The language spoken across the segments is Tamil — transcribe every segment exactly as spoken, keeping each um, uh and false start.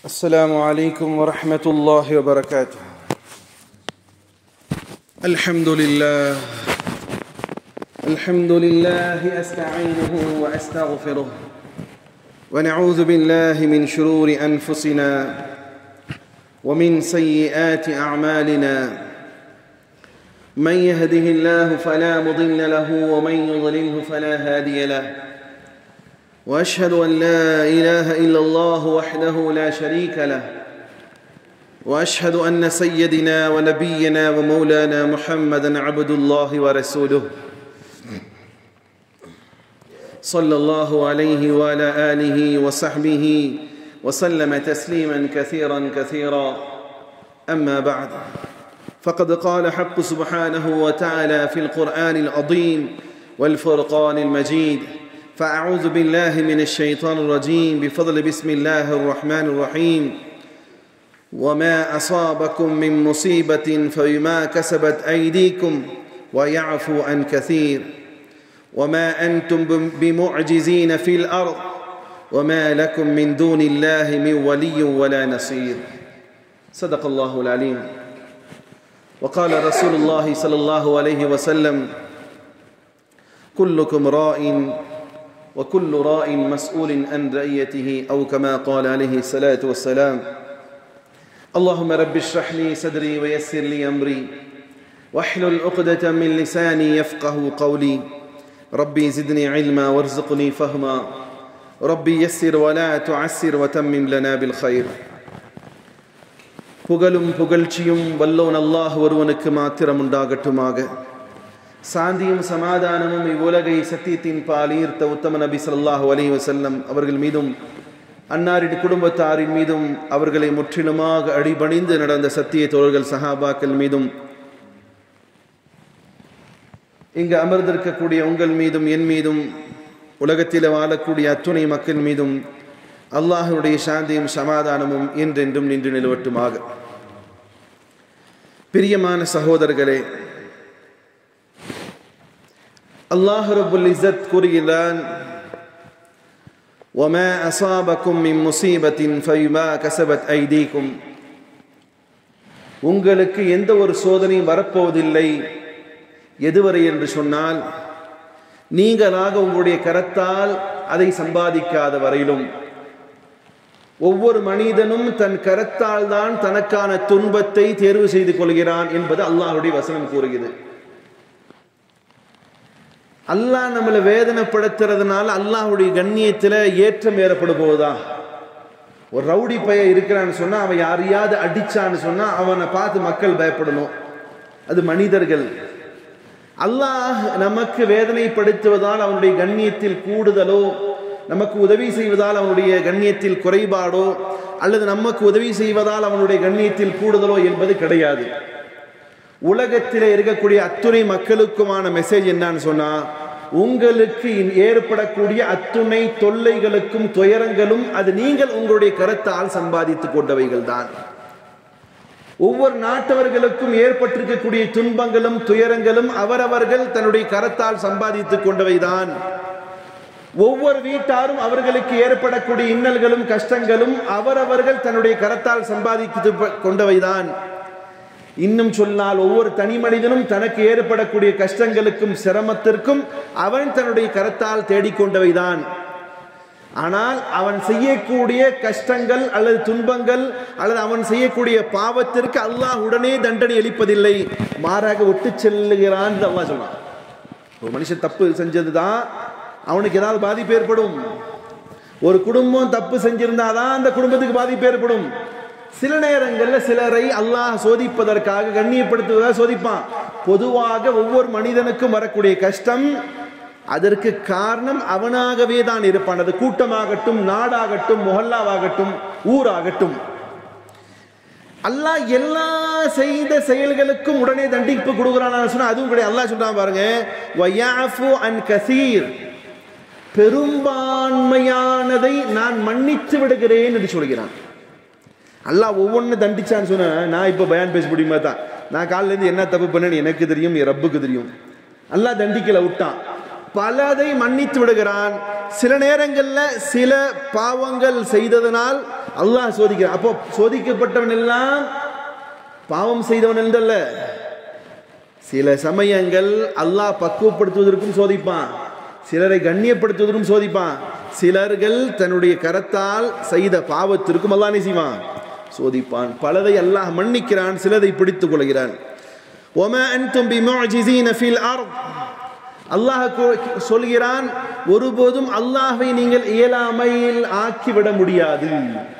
السلام عليكم ورحمة الله وبركاته. الحمد لله الحمد لله أستعينه وأستغفره ونعوذ بالله من شرور أنفسنا ومن سيئات أعمالنا من يهده الله فلا مضل له ومن يضلله فلا هادي له وأشهد أن لا إله إلا الله وحده لا شريك له وأشهد أن سيدنا ونبينا ومولانا محمدا عبد الله ورسوله صلى الله عليه وعلى آله وصحبه وسلم تسليما كثيرا كثيرا. أما بعد، فقد قال حق سبحانه وتعالى في القرآن العظيم والفرقان المجيد: فأعوذ بالله من الشيطان الرجيم بفضل بسم الله الرحمن الرحيم: وما أصابكم من مصيبة فبما كسبت أيديكم ويعفو عن كثير وما أنتم بمعجزين في الأرض وما لكم من دون الله من ولي ولا نصير. صدق الله العليم. وقال رسول الله صلى الله عليه وسلم: كلكم راء وكل راء مسؤول عن رعيته، أو كما قال عليه الصلاة والسلام. اللهم رب اشرح لي صدري ويسر لي أمري واحلل عقدة من لساني يفقه قولي. ربي زدني علما وارزقني فهما ربي يسر ولا تعسر وتمم لنا بالخير. புகழும் புகழ்ச்சியும் வல்லோன் அல்லாஹ் ஒருவனுக்கு மாத்திரம் உண்டாகட்டுமாக. சாந்தியும் சமாதானமும் இவ்வுலகை சத்தியத்தின் பால் ஈர்த்த உத்தம நபி ஸல்லல்லாஹு அலைஹி வஸல்லம் அவர்கள் மீதும் அன்னாரின் குடும்பத்தாரின் மீதும் அவர்களை முற்றிலுமாக அடிபணிந்து நடந்த சத்திய தோழர்கள் சஹாபாக்கள் மீதும் இங்கு அமர்ந்திருக்கக்கூடிய உங்கள் மீதும் என் மீதும் உலகத்தில் வாழக்கூடிய அத்துணை மக்கள் மீதும் அல்லாஹ்வுடைய சாந்தியும் சமாதானமும் என்றென்றும் நின்று நிலவட்டுமாக. பிரியமான சகோதரர்களே, அல்லாஹ் ரப்புல் இஸ்ஸத் கூறுகிறான்: وَمَا أَصَابَكُم مِّن مُّصِيبَةٍ فَبِمَا كَسَبَتْ أَيْدِيكُمْ. உங்களுக்கு எந்த ஒரு சோதனையும் வரப்போவதில்லை. எதுவரை என்று சொன்னால், நீங்களாக உங்களுடைய கரத்தால் அதை சம்பாதிக்காத வரையிலும். ஒவ்வொரு மனிதனும் தன் கரத்தால் தான் தனக்கான துன்பத்தை தேர்வு செய்து கொள்கிறான் என்பது அல்லாஹ்வுடைய வசனம் கூறுகிறது. அல்லாஹ் நம்மளை வேதனைப்படுத்துறதுனால அல்லாஹ்வுடைய கண்ணியத்தில் ஏற்றம் ஏற்படும் போதா? ஒரு ரவுடி பைய இருக்கிறான்னு சொன்னா, அவன் யாரையாவது அடிச்சான்னு சொன்னா அவனை பார்த்து மக்கள் பயப்படணும். அது மனிதர்கள். அல்லாஹ் நமக்கு வேதனைப்படுத்துவதால் அவனுடைய கண்ணியத்தில் கூடுதலோ, நமக்கு உதவி செய்வதால் அவனுடைய கண்ணியத்தில் குறைபாடோ, அல்லது நமக்கு உதவி செய்வதால் அவனுடைய கண்ணியத்தில் கூடுதலோ என்பது கிடையாது. உலகத்தில் இருக்கக்கூடிய அத்துணை மக்களுக்குமான மெசேஜ் என்னன்னு சொன்னா, உங்களுக்கு ஏற்படக்கூடிய அத்துணை தொல்லைகளுக்கும் துயரங்களும் அது நீங்கள் உங்களுடைய கரத்தால் சம்பாதித்துக் கொண்டவைகள் தான். ஒவ்வொரு நாட்டவர்களுக்கும் ஏற்பட்டிருக்கக்கூடிய துன்பங்களும் துயரங்களும் அவரவர்கள் தன்னுடைய கரத்தால் சம்பாதித்துக் கொண்டவைதான். ஒவ்வொரு வீட்டாரும் அவர்களுக்கு ஏற்படக்கூடிய இன்னல்களும் கஷ்டங்களும் அவரவர்கள் தன்னுடைய கரத்தால் சம்பாதித்து கொண்டவைதான். இன்னும் சொன்னால், ஒவ்வொரு தனி மனிதனும் தனக்கு ஏற்படக்கூடிய கஷ்டங்களுக்கும் சிரமத்திற்கும் அவன் தன்னுடைய கரத்தால் தேடிக்கொண்டவைதான். ஆனால் அவன் செய்யக்கூடிய கஷ்டங்கள் அல்லது துன்பங்கள் அல்லது அவன் செய்யக்கூடிய பாவத்திற்கு அல்லாஹ் உடனே தண்டனை அளிப்பதில்லை, மாறாக விட்டு செல்லுகிறான். அல்லாஹ் சொன்னான், ஒரு மனுஷன் தப்பு செஞ்சதுதான் அவனுக்கு ஏதாவது பாதிப்பு ஏற்படும். ஒரு குடும்பம் தப்பு செஞ்சிருந்தாதான் அந்த குடும்பத்துக்கு பாதிப்பு ஏற்படும். சில நேரங்களில் சிலரை அல்லாஹ் சோதிப்பதற்காக, கண்ணியப்படுத்துவதாக சோதிப்பான். பொதுவாக ஒவ்வொரு மனிதனுக்கும் வரக்கூடிய கஷ்டம் அதற்கு காரணம் அவனாகவே தான் இருப்பான். அது கூட்டமாகட்டும், நாடாகட்டும், முஹல்லாவாகட்டும், ஊராகட்டும். அல்லாஹ் எல்லா செய்த செயல்களுக்கும் உடனே தண்டிப்பு கொடுக்குறான்னு சொன்னா அதுவும் கிடையாது. அல்லாஹ் சொல்றான் பாருங்க, வயஃபு அன் கஸீர், பெரும்பான்மையானதை நான் மன்னித்து விடுகிறேன் என்று சொல்கிறான். அல்லாஹ் ஒவ்வொன்று தண்டிச்சான்னு சொன்ன, நான் இப்போ பயான் பேச முடியுமா தான், நான் காலில இருந்து என்ன தப்பு பண்ணேன்னு எனக்கு தெரியும், என் ரப்புக்கு தெரியும். அல்லாஹ் தண்டிக்கல விட்டான். பலதை மன்னித்து விடுகிறான். சில நேரங்களில் சில பாவங்கள் செய்ததனால் அல்லாஹ் சோதிக்கிறான். அப்போ சோதிக்கப்பட்டவன் எல்லாம் பாவம் செய்தவன் என்றல்ல. சில சமயங்கள் அல்லாஹ் பக்குவப்படுத்துவதற்கும் சோதிப்பான், சிலரை கண்ணியப்படுத்துவதற்கும் சோதிப்பான், சிலர்கள் தன்னுடைய கரத்தால் செய்த பாவத்திற்கும் அல்லாஹ் என்ன செய்வான், சோதிப்பான். பலதை அல்லாஹ் மன்னிக்கிறான், சிலதை பிடித்துக் கொள்கிறான். وَمَا أَنْتُمْ بِمُعْجِزِينَ فِي الْأَرْضِ அல்லாஹ் சொல்கிறான், ஒருபோதும் அல்லாஹ்வை நீங்கள் இயலாமையில் ஆக்கிவிட முடியாது.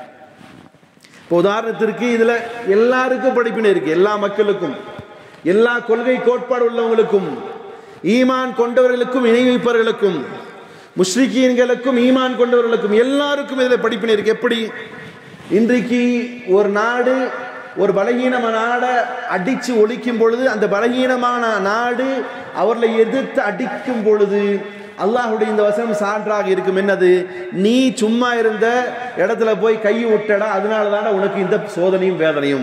உதாரணத்திற்கு இதுல எல்லாருக்கும் படிப்பினை இருக்கு, எல்லா மக்களுக்கும், எல்லா கொள்கை கோட்பாடு உள்ளவங்களுக்கும், ஈமான் கொண்டவர்களுக்கும், இணை வைப்பவர்களுக்கும், முஷ்ரிக்கீன்களுக்கும், ஈமான் கொண்டவர்களுக்கும் எல்லாருக்கும் இதுல படிப்பினை இருக்கு. எப்படி இன்றைக்கு ஒரு நாடு ஒரு பலகீனமான நாடை அடிச்சு ஒழிக்கும் பொழுது, அந்த பலகீனமான நாடு அவர்களை எதிர்த்து அடிக்கும் பொழுது அல்லாஹ்வுடைய இந்த வசனம் சான்றாக இருக்கும். என்னது? நீ சும்மா இருந்த இடத்துல போய் கை விட்டடா, அதனால தானே உனக்கு இந்த சோதனையும் வேதனையும்.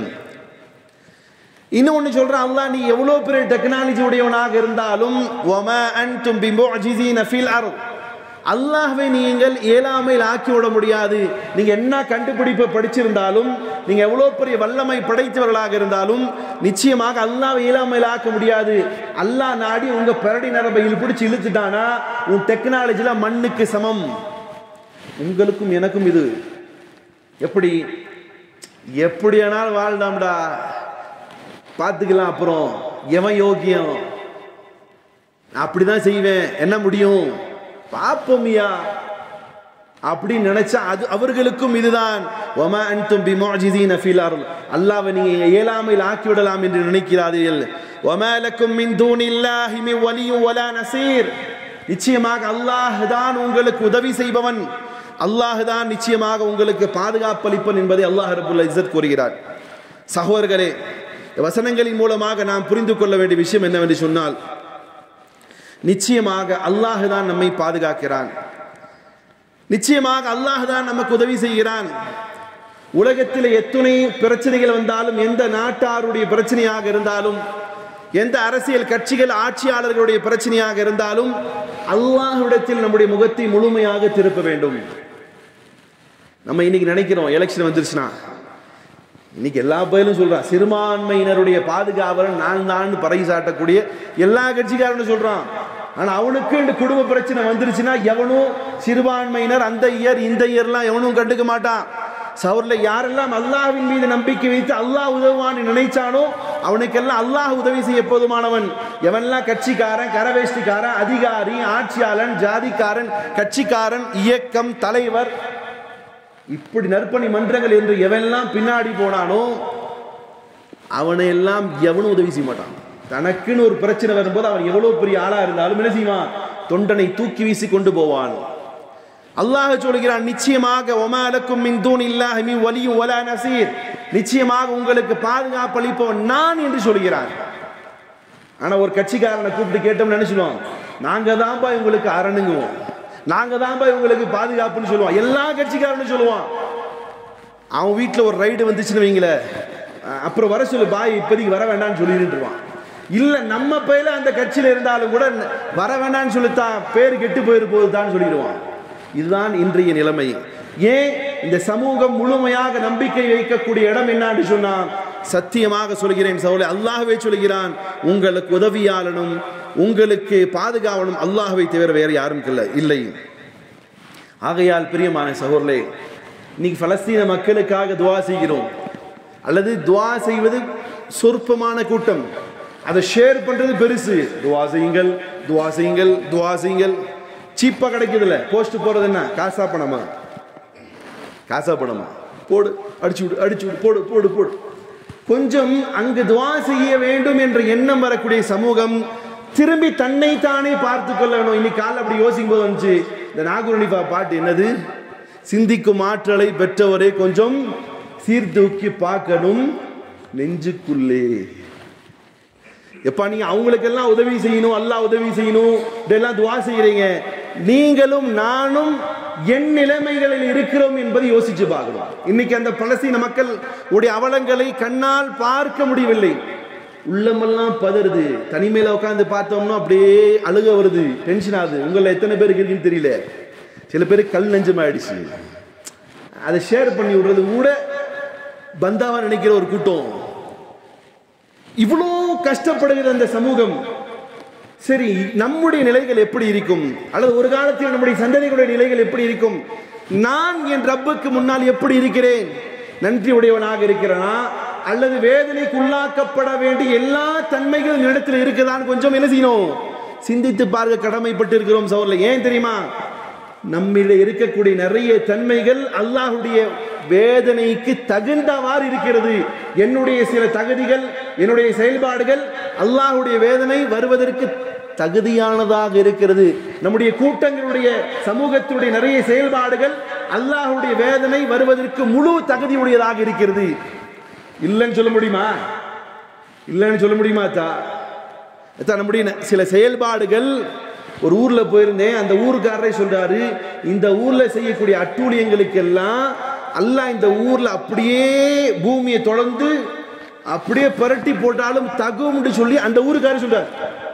இன்னும் ஒன்று சொல்றான் அல்லாஹ், நீ எவ்வளோ பெரிய டெக்னாலஜி உடையவனாக இருந்தாலும் வமா அன்தும் பிமுஅஜிஸீன ஃபில் அர்த், அல்லாஹ்வை நீங்கள் இயலாமையில் ஆக்கிவிட முடியாது. நீங்க என்ன கண்டுபிடிப்பை படிச்சிருந்தாலும், நீங்க எவ்வளோ பெரிய வல்லமை படைத்தவர்களாக இருந்தாலும் நிச்சயமாக அல்லாஹ்வை இயலாமையில் ஆக்க முடியாது. அல்லாஹ் நாடி உங்க பரடி நரம்பையில் பிடிச்சி இழுத்துட்டானா உன் டெக்னாலஜில மண்ணுக்கு சமம். உங்களுக்கும் எனக்கும் இது எப்படி எப்படியானால் வாழ்ந்தாம்டா, பார்த்துக்கலாம், அப்புறம் எவன் யோகியம், அப்படிதான் செய்வேன், என்ன முடியும், பாப்போமியா அப்படின்னு நினைச்சா அது அவர்களுக்கும் இதுதான். வமா அன்தும் பிமுஅஜிஸீன ஃபில் அர்த், அல்லாஹ்வை நீங்க இயலாமையில் ஆக்கி விடலாம் என்று நினைக்கிறார்கள். வமா லக்கும் மின் தூனில்லாஹி மின் வலிய்யின் வலா நஸீர், நிச்சயமாக அல்லாஹ் தான் உங்களுக்கு உதவி செய்பவன், அல்லாஹ் தான் நிச்சயமாக உங்களுக்கு பாதுகாப்பளிப்பன் என்பதை அல்லாஹ் ரப்பல் இஸ்ஸத் கூறுகிறார். சகோதரர்களே, வசனங்களின் மூலமாக நாம் புரிந்து கொள்ள வேண்டிய விஷயம் என்னவென்று சொன்னால், நிச்சயமாக அல்லாஹ் தான் நம்மை பாதுகாக்கிறான், நிச்சயமாக அல்லாஹ் தான் நமக்கு உதவி செய்கிறான். உலகத்தில் எத்தனை பிரச்சனைகள் வந்தாலும், எந்த நாட்டாருடைய பிரச்சனையாக இருந்தாலும், எந்த அரசியல் கட்சிகள் ஆட்சியாளர்களுடைய பிரச்சனையாக இருந்தாலும், அல்லாஹ்விடத்தில் நம்முடைய முகத்தை முழுமையாக திருப்ப வேண்டும். நம்ம இன்னைக்கு நினைக்கிறோம் எலெக்ஷன் வந்துருச்சுன்னா, இன்னைக்கு எல்லா பயிலும் சொல்றான் சிறுபான்மையினருடைய பாதுகாவலன் நான் தான் பறை சாட்டக்கூடிய எல்லா கட்சிக்காரன்னு சொல்றான். ஆனா அவனுக்கு இந்த குடும்ப பிரச்சனை வந்துருச்சுன்னா எவனும் சிறுபான்மையினர் அந்த இயர் இந்த இயர்லாம் எவனும் கண்டுக்க மாட்டான். சவர்ல யாரெல்லாம் அல்லாஹ்வின் மீது நம்பிக்கை வைத்து அல்லாஹ் உதவுவான்னு நினைச்சானோ அவனுக்கெல்லாம் அல்லாஹ் உதவி செய்ய போதுமானவன். எவன்லாம் கட்சிக்காரன், கரவேஷ்டிக்காரன், அதிகாரி, ஆட்சியாளன், ஜாதிக்காரன், கட்சிக்காரன், இயக்கம், தலைவர், இப்படி நற்பணி மன்றங்கள் என்று எவெல்லாம் பின்னாடி போனானோ அவனை எல்லாம் எவனும் உதவி செய்ய மாட்டான். தனக்குன்னு ஒரு பிரச்சனை வரும்போது அவன் எவ்வளவு பெரிய ஆளா இருந்தாலும் என்ன செய்வான், தொண்டனை தூக்கி வீசி கொண்டு போவான். அல்லாஹ் சொல்கிறான், நிச்சயமாக வமா லக்கும் மின் தூனில்லாஹி மின் வலிய்யின் வலா நஸீர், நிச்சயமாக உங்களுக்கு பாதுகாப்பு அளிப்பவன் நான் என்று சொல்கிறான். ஆனா ஒரு கட்சிக்காரனை கூப்பிட்டு கேட்டோம்னு நினைச்சுடுவோம், நாங்க தான்பா உங்களுக்கு அரணுங்குவோம், நாங்க தான்பா உங்களுக்கு பாதுகாப்புன்னு சொல்லுவான். எல்லா கட்சிக்காரன்னு சொல்லுவான். அவன் வீட்டில் ஒரு ரைடு வந்துச்சுன்னு வைங்கள, அப்புறம் வர சொல்லு பாய், இப்போதைக்கு வர வேண்டாம்னு சொல்லிட்டுருவான். இல்லை நம்ம பையில அந்த கட்சியில் இருந்தாலும் கூட வர வேண்டாம்னு சொல்லித்தான் பேர் கெட்டு போயிரு போதுதான் சொல்லிடுவான். இதுதான் இன்றைய நிலைமை. ஏன் இந்த சமூகம் முழுமையாக நம்பிக்கை வைக்கக்கூடிய இடம் என்னான்னு சொன்னா, சத்தியமாக சொல்கிறேன் சகோதரர்களே, அல்லாஹ்வே சொல்கிறான், உங்களுக்கு உதவியாளனும் உங்களுக்கு பாதுகாவலும் அல்லாஹ்வை தவிர வேறு யாரும் இல்லை. ஆகையால் பிரியமான சகோதரர்களே, இன்னைக்கு பலஸ்தீன மக்களுக்காக துவா செய்கிறோம், அல்லது துவா செய்வது சொற்பமான கூட்டம், அதை ஷேர் பண்றது பெருசு. துவா செய்யுங்கள், துவா செய்யுங்கள், துவா செய்யுங்கள். சீப்பா கிடைக்குதுல்ல, போஸ்ட் போறது என்ன, காசா பணமா, காசா பணமா, போடு, அடிச்சு விடு, அடிச்சு விடு, போடு போடு போடு. கொஞ்சம் அங்கு துவா செய்ய வேண்டும் என்ற எண்ணம் வரக்கூடிய சமூகம் திரும்பி தன்னை தானே பார்த்து கொள்ள வேணும். இன்னைக்கு காலை அப்படி யோசிக்கும் போது வந்துச்சு இந்த நாகூர் ஹனீஃபா பாட்டு, என்னது, சிந்திக்கும் ஆற்றலை பெற்றவரே கொஞ்சம் சீர்தூக்கி பார்க்கணும் நெஞ்சுக்குள்ளே. எப்பா நீங்க அவங்களுக்கெல்லாம் உதவி செய்யணும், அல்லாஹ் உதவி செய்யணும், இதெல்லாம் துவா செய்யறீங்க, நீங்களும் நானும் என் நிலைமைகளில் இருக்கிறோம் என்பதை யோசிச்சு பார்க்கணும். இன்னைக்கு அந்த பலஸ்தீன மக்கள் உடைய அவலங்களை கண்ணால் பார்க்க முடியவில்லை, உள்ளமெல்லாம் பதறுது. தனிமையில உட்காந்து பார்த்தோம்னா அப்படியே அழுக வருது, டென்ஷன் ஆகுது. உங்களை எத்தனை பேருக்கு இருக்குன்னு தெரியல, சில பேருக்கு கல் நெஞ்சமாயிடுச்சு. அதை ஷேர் பண்ணி விடுறது கூட பந்தாவா நினைக்கிற ஒரு கூட்டம். இவ்வளோ கஷ்டப்படுகிற அந்த சமூகம். சரி, நம்முடைய நிலைகள் எப்படி இருக்கும், அல்லது ஒரு காலத்தில் நம்முடைய சந்ததிகளுடைய நிலைகள் எப்படி இருக்கும்? நான் என் ரப்புக்கு முன்னால் எப்படி இருக்கிறேன்? நன்றி உடையவனாக இருக்கிறனா, அல்லது வேதனைக்கு உள்ளாக்கப்பட வேண்டிய எல்லா தன்மைகளும் இடத்துல இருக்குதான்னு கொஞ்சம் என்ன செய்யணும், சிந்தித்து பார்க்க கடமைப்பட்டு இருக்கிறோம் சகோதரர்களே. ஏன் தெரியுமா? நம்மிடையே இருக்கக்கூடிய நிறைய தன்மைகள் அல்லாஹ்வுடைய வேதனைக்கு தகுந்தவாறு இருக்கிறது. என்னுடைய சில தகுதிகள், என்னுடைய செயல்பாடுகள் அல்லாஹ்வுடைய வேதனை வருவதற்கு தகுதியானதாக இருக்கிறது. நம்முடைய கூட்டங்களுடைய சமூகத்தினுடைய நிறைய செயல்பாடுகள் அல்லாஹ்வுடைய வேதனை வருவதற்கு முழு தகுதியுடையதாக இருக்கிறது. இல்லைன்னு சொல்ல முடியுமா? இல்லைன்னு சொல்ல முடியுமா? தான் நம்முடைய சில செயல்பாடுகள், ஒரு ஊர்ல போயிருந்தேன், அந்த ஊருக்காரரை சொல்றாரு, இந்த ஊர்ல செய்யக்கூடிய அட்டூழியங்களுக்கெல்லாம் அல்லாஹ் இந்த ஊர்ல அப்படியே பூமியை தொடர்ந்து அப்படியே புரட்டி போட்டாலும் தகும்னு சொல்லி அந்த ஊருக்காரர் சொல்றாரு.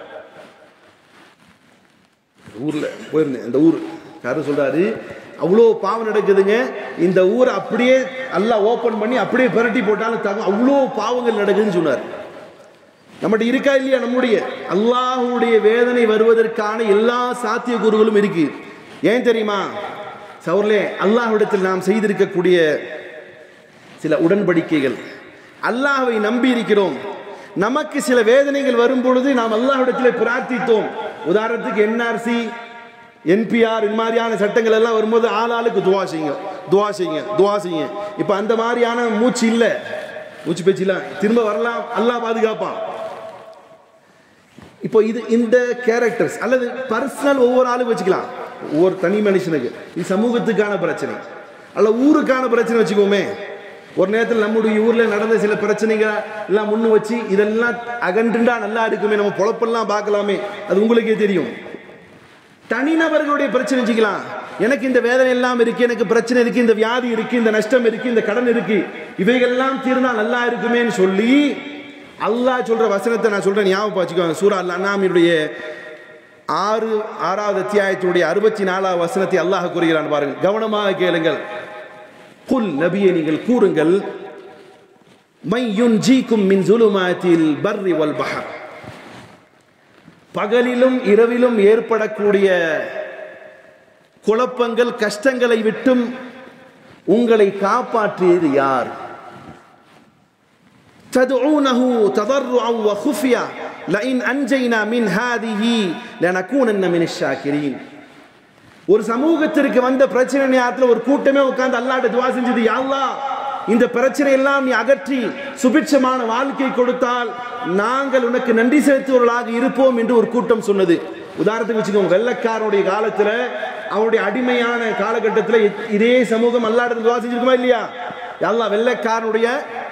ஊர்ல போயிருந்தேன், அந்த ஊருக்காரர் சொல்றாரு, அவ்வளோ பாவம் நடக்குதுங்க, இந்த ஊரை அப்படியே அல்லாஹ் ஓபன் பண்ணி அப்படியே புரட்டி போட்டாலும் தகும், அவ்வளோ பாவங்கள் நடக்குதுன்னு சொன்னார். நம்மகிட்ட இருக்கா இல்லையா? நம்முடைய அல்லாஹ்வுடைய வேதனை வருவதற்கான எல்லா சாத்தியக்கூறுகளும் இருக்கு. ஏன் தெரியுமா சகோதரர்களே? அல்லாஹ்விடத்தில் நாம் செய்திருக்கக்கூடிய சில உடன்படிக்கைகள், அல்லாஹ்வை நம்பி இருக்கிறோம். நமக்கு சில வேதனைகள் வரும் பொழுது நாம் அல்லாஹ்விடத்தில் பிரார்த்தித்தோம். உதாரணத்துக்கு என்ஆர்சி, என்பிஆர் இந்த மாதிரியான சட்டங்கள் எல்லாம் வரும்போது ஆளாளுக்கு துவா செய்யுங்க, துவா செய்யுங்க, துவா செய்யுங்க. இப்போ அந்த மாதிரியான மூச்சு இல்லை, மூச்சு பேச்சிலாம் திரும்ப வரலாம், அல்லாஹ் பாதுகாப்பான். இப்போ இது இந்த கேரக்டர்ஸ் அல்லது பர்சனல் ஒவ்வொரு ஆளும் வச்சுக்கலாம், ஒவ்வொரு தனி மனுஷனுக்கு இது சமூகத்துக்கான பிரச்சனை அல்ல ஊருக்கான பிரச்சனை வச்சுக்கோமே. ஒரு நேரத்தில் நம்முடைய ஊர்ல நடந்த சில பிரச்சனைகள் எல்லாம் முன்னு வச்சு இதெல்லாம் அகன்றுண்டா நல்லா இருக்குமே, நம்ம பொழப்பெல்லாம் பார்க்கலாமே, அது உங்களுக்கே தெரியும். தனிநபர்களுடைய பிரச்சனை வச்சுக்கலாம், எனக்கு இந்த வேதனை எல்லாம் இருக்கு, எனக்கு பிரச்சனை இருக்கு, இந்த வியாதி இருக்கு, இந்த நஷ்டம் இருக்கு, இந்த கடன் இருக்கு, இவைகள்லாம் தீர்ந்தா நல்லா இருக்குமேன்னு சொல்லி அல்லாஹ் சொல்ற வசனத்தை நான் சொல்றேன், ஞாபகம் வச்சுக்கோங்க. சூரா அல்-அன்ஆமுடைய ஆறு ஆறாவது அத்தியாயத்தினுடைய அறுபத்தி நாலாவது வசனத்தை அல்லாஹ் கூறுகிறான் பாருங்கள், கவனமாக கேளுங்கள். குல், நபியே நீங்கள் கூறுங்கள், மை யுன்ஜீக்கும் மின் ஸுலுமாத்தில் பர்ரி வல் பஹர், பகலிலும் இரவிலும் ஏற்படக்கூடிய குழப்பங்கள் கஷ்டங்களை விட்டும் உங்களை காப்பாற்றியது யார்? ததுஊனஹு ததர்ருஅன் வ குஃபியா லஇன் அன்ஜைனா மின் ஹாதிஹி லனகூனன்ன மினஷ் ஷாக்கிரீன். ஒரு சமூகத்திற்கு வந்த பிரச்சனை நேரத்தில் ஒரு கூட்டமே உட்கார்ந்து அல்லாஹ்ட்ட துஆ செஞ்சது, யா அல்லாஹ் இந்த பிரச்சனை எல்லாம் நீ அகற்றி சுபிட்சமான வாழ்க்கை கொடுத்தால் நாங்கள் உனக்கு நன்றி செலுத்துவர்களாக இருப்போம் என்று ஒரு கூட்டம் சொன்னது. உதாரணத்துக்கு வச்சுக்கோங்க, வெள்ளக்காரனுடைய காலத்துல அவனுடைய அடிமையான காலகட்டத்தில் இதே சமூகம் அல்லாஹ்ட்ட துஆ செஞ்சிருக்குமா இல்லையா? யா அல்லாஹ் வெள்ளக்காரனுடைய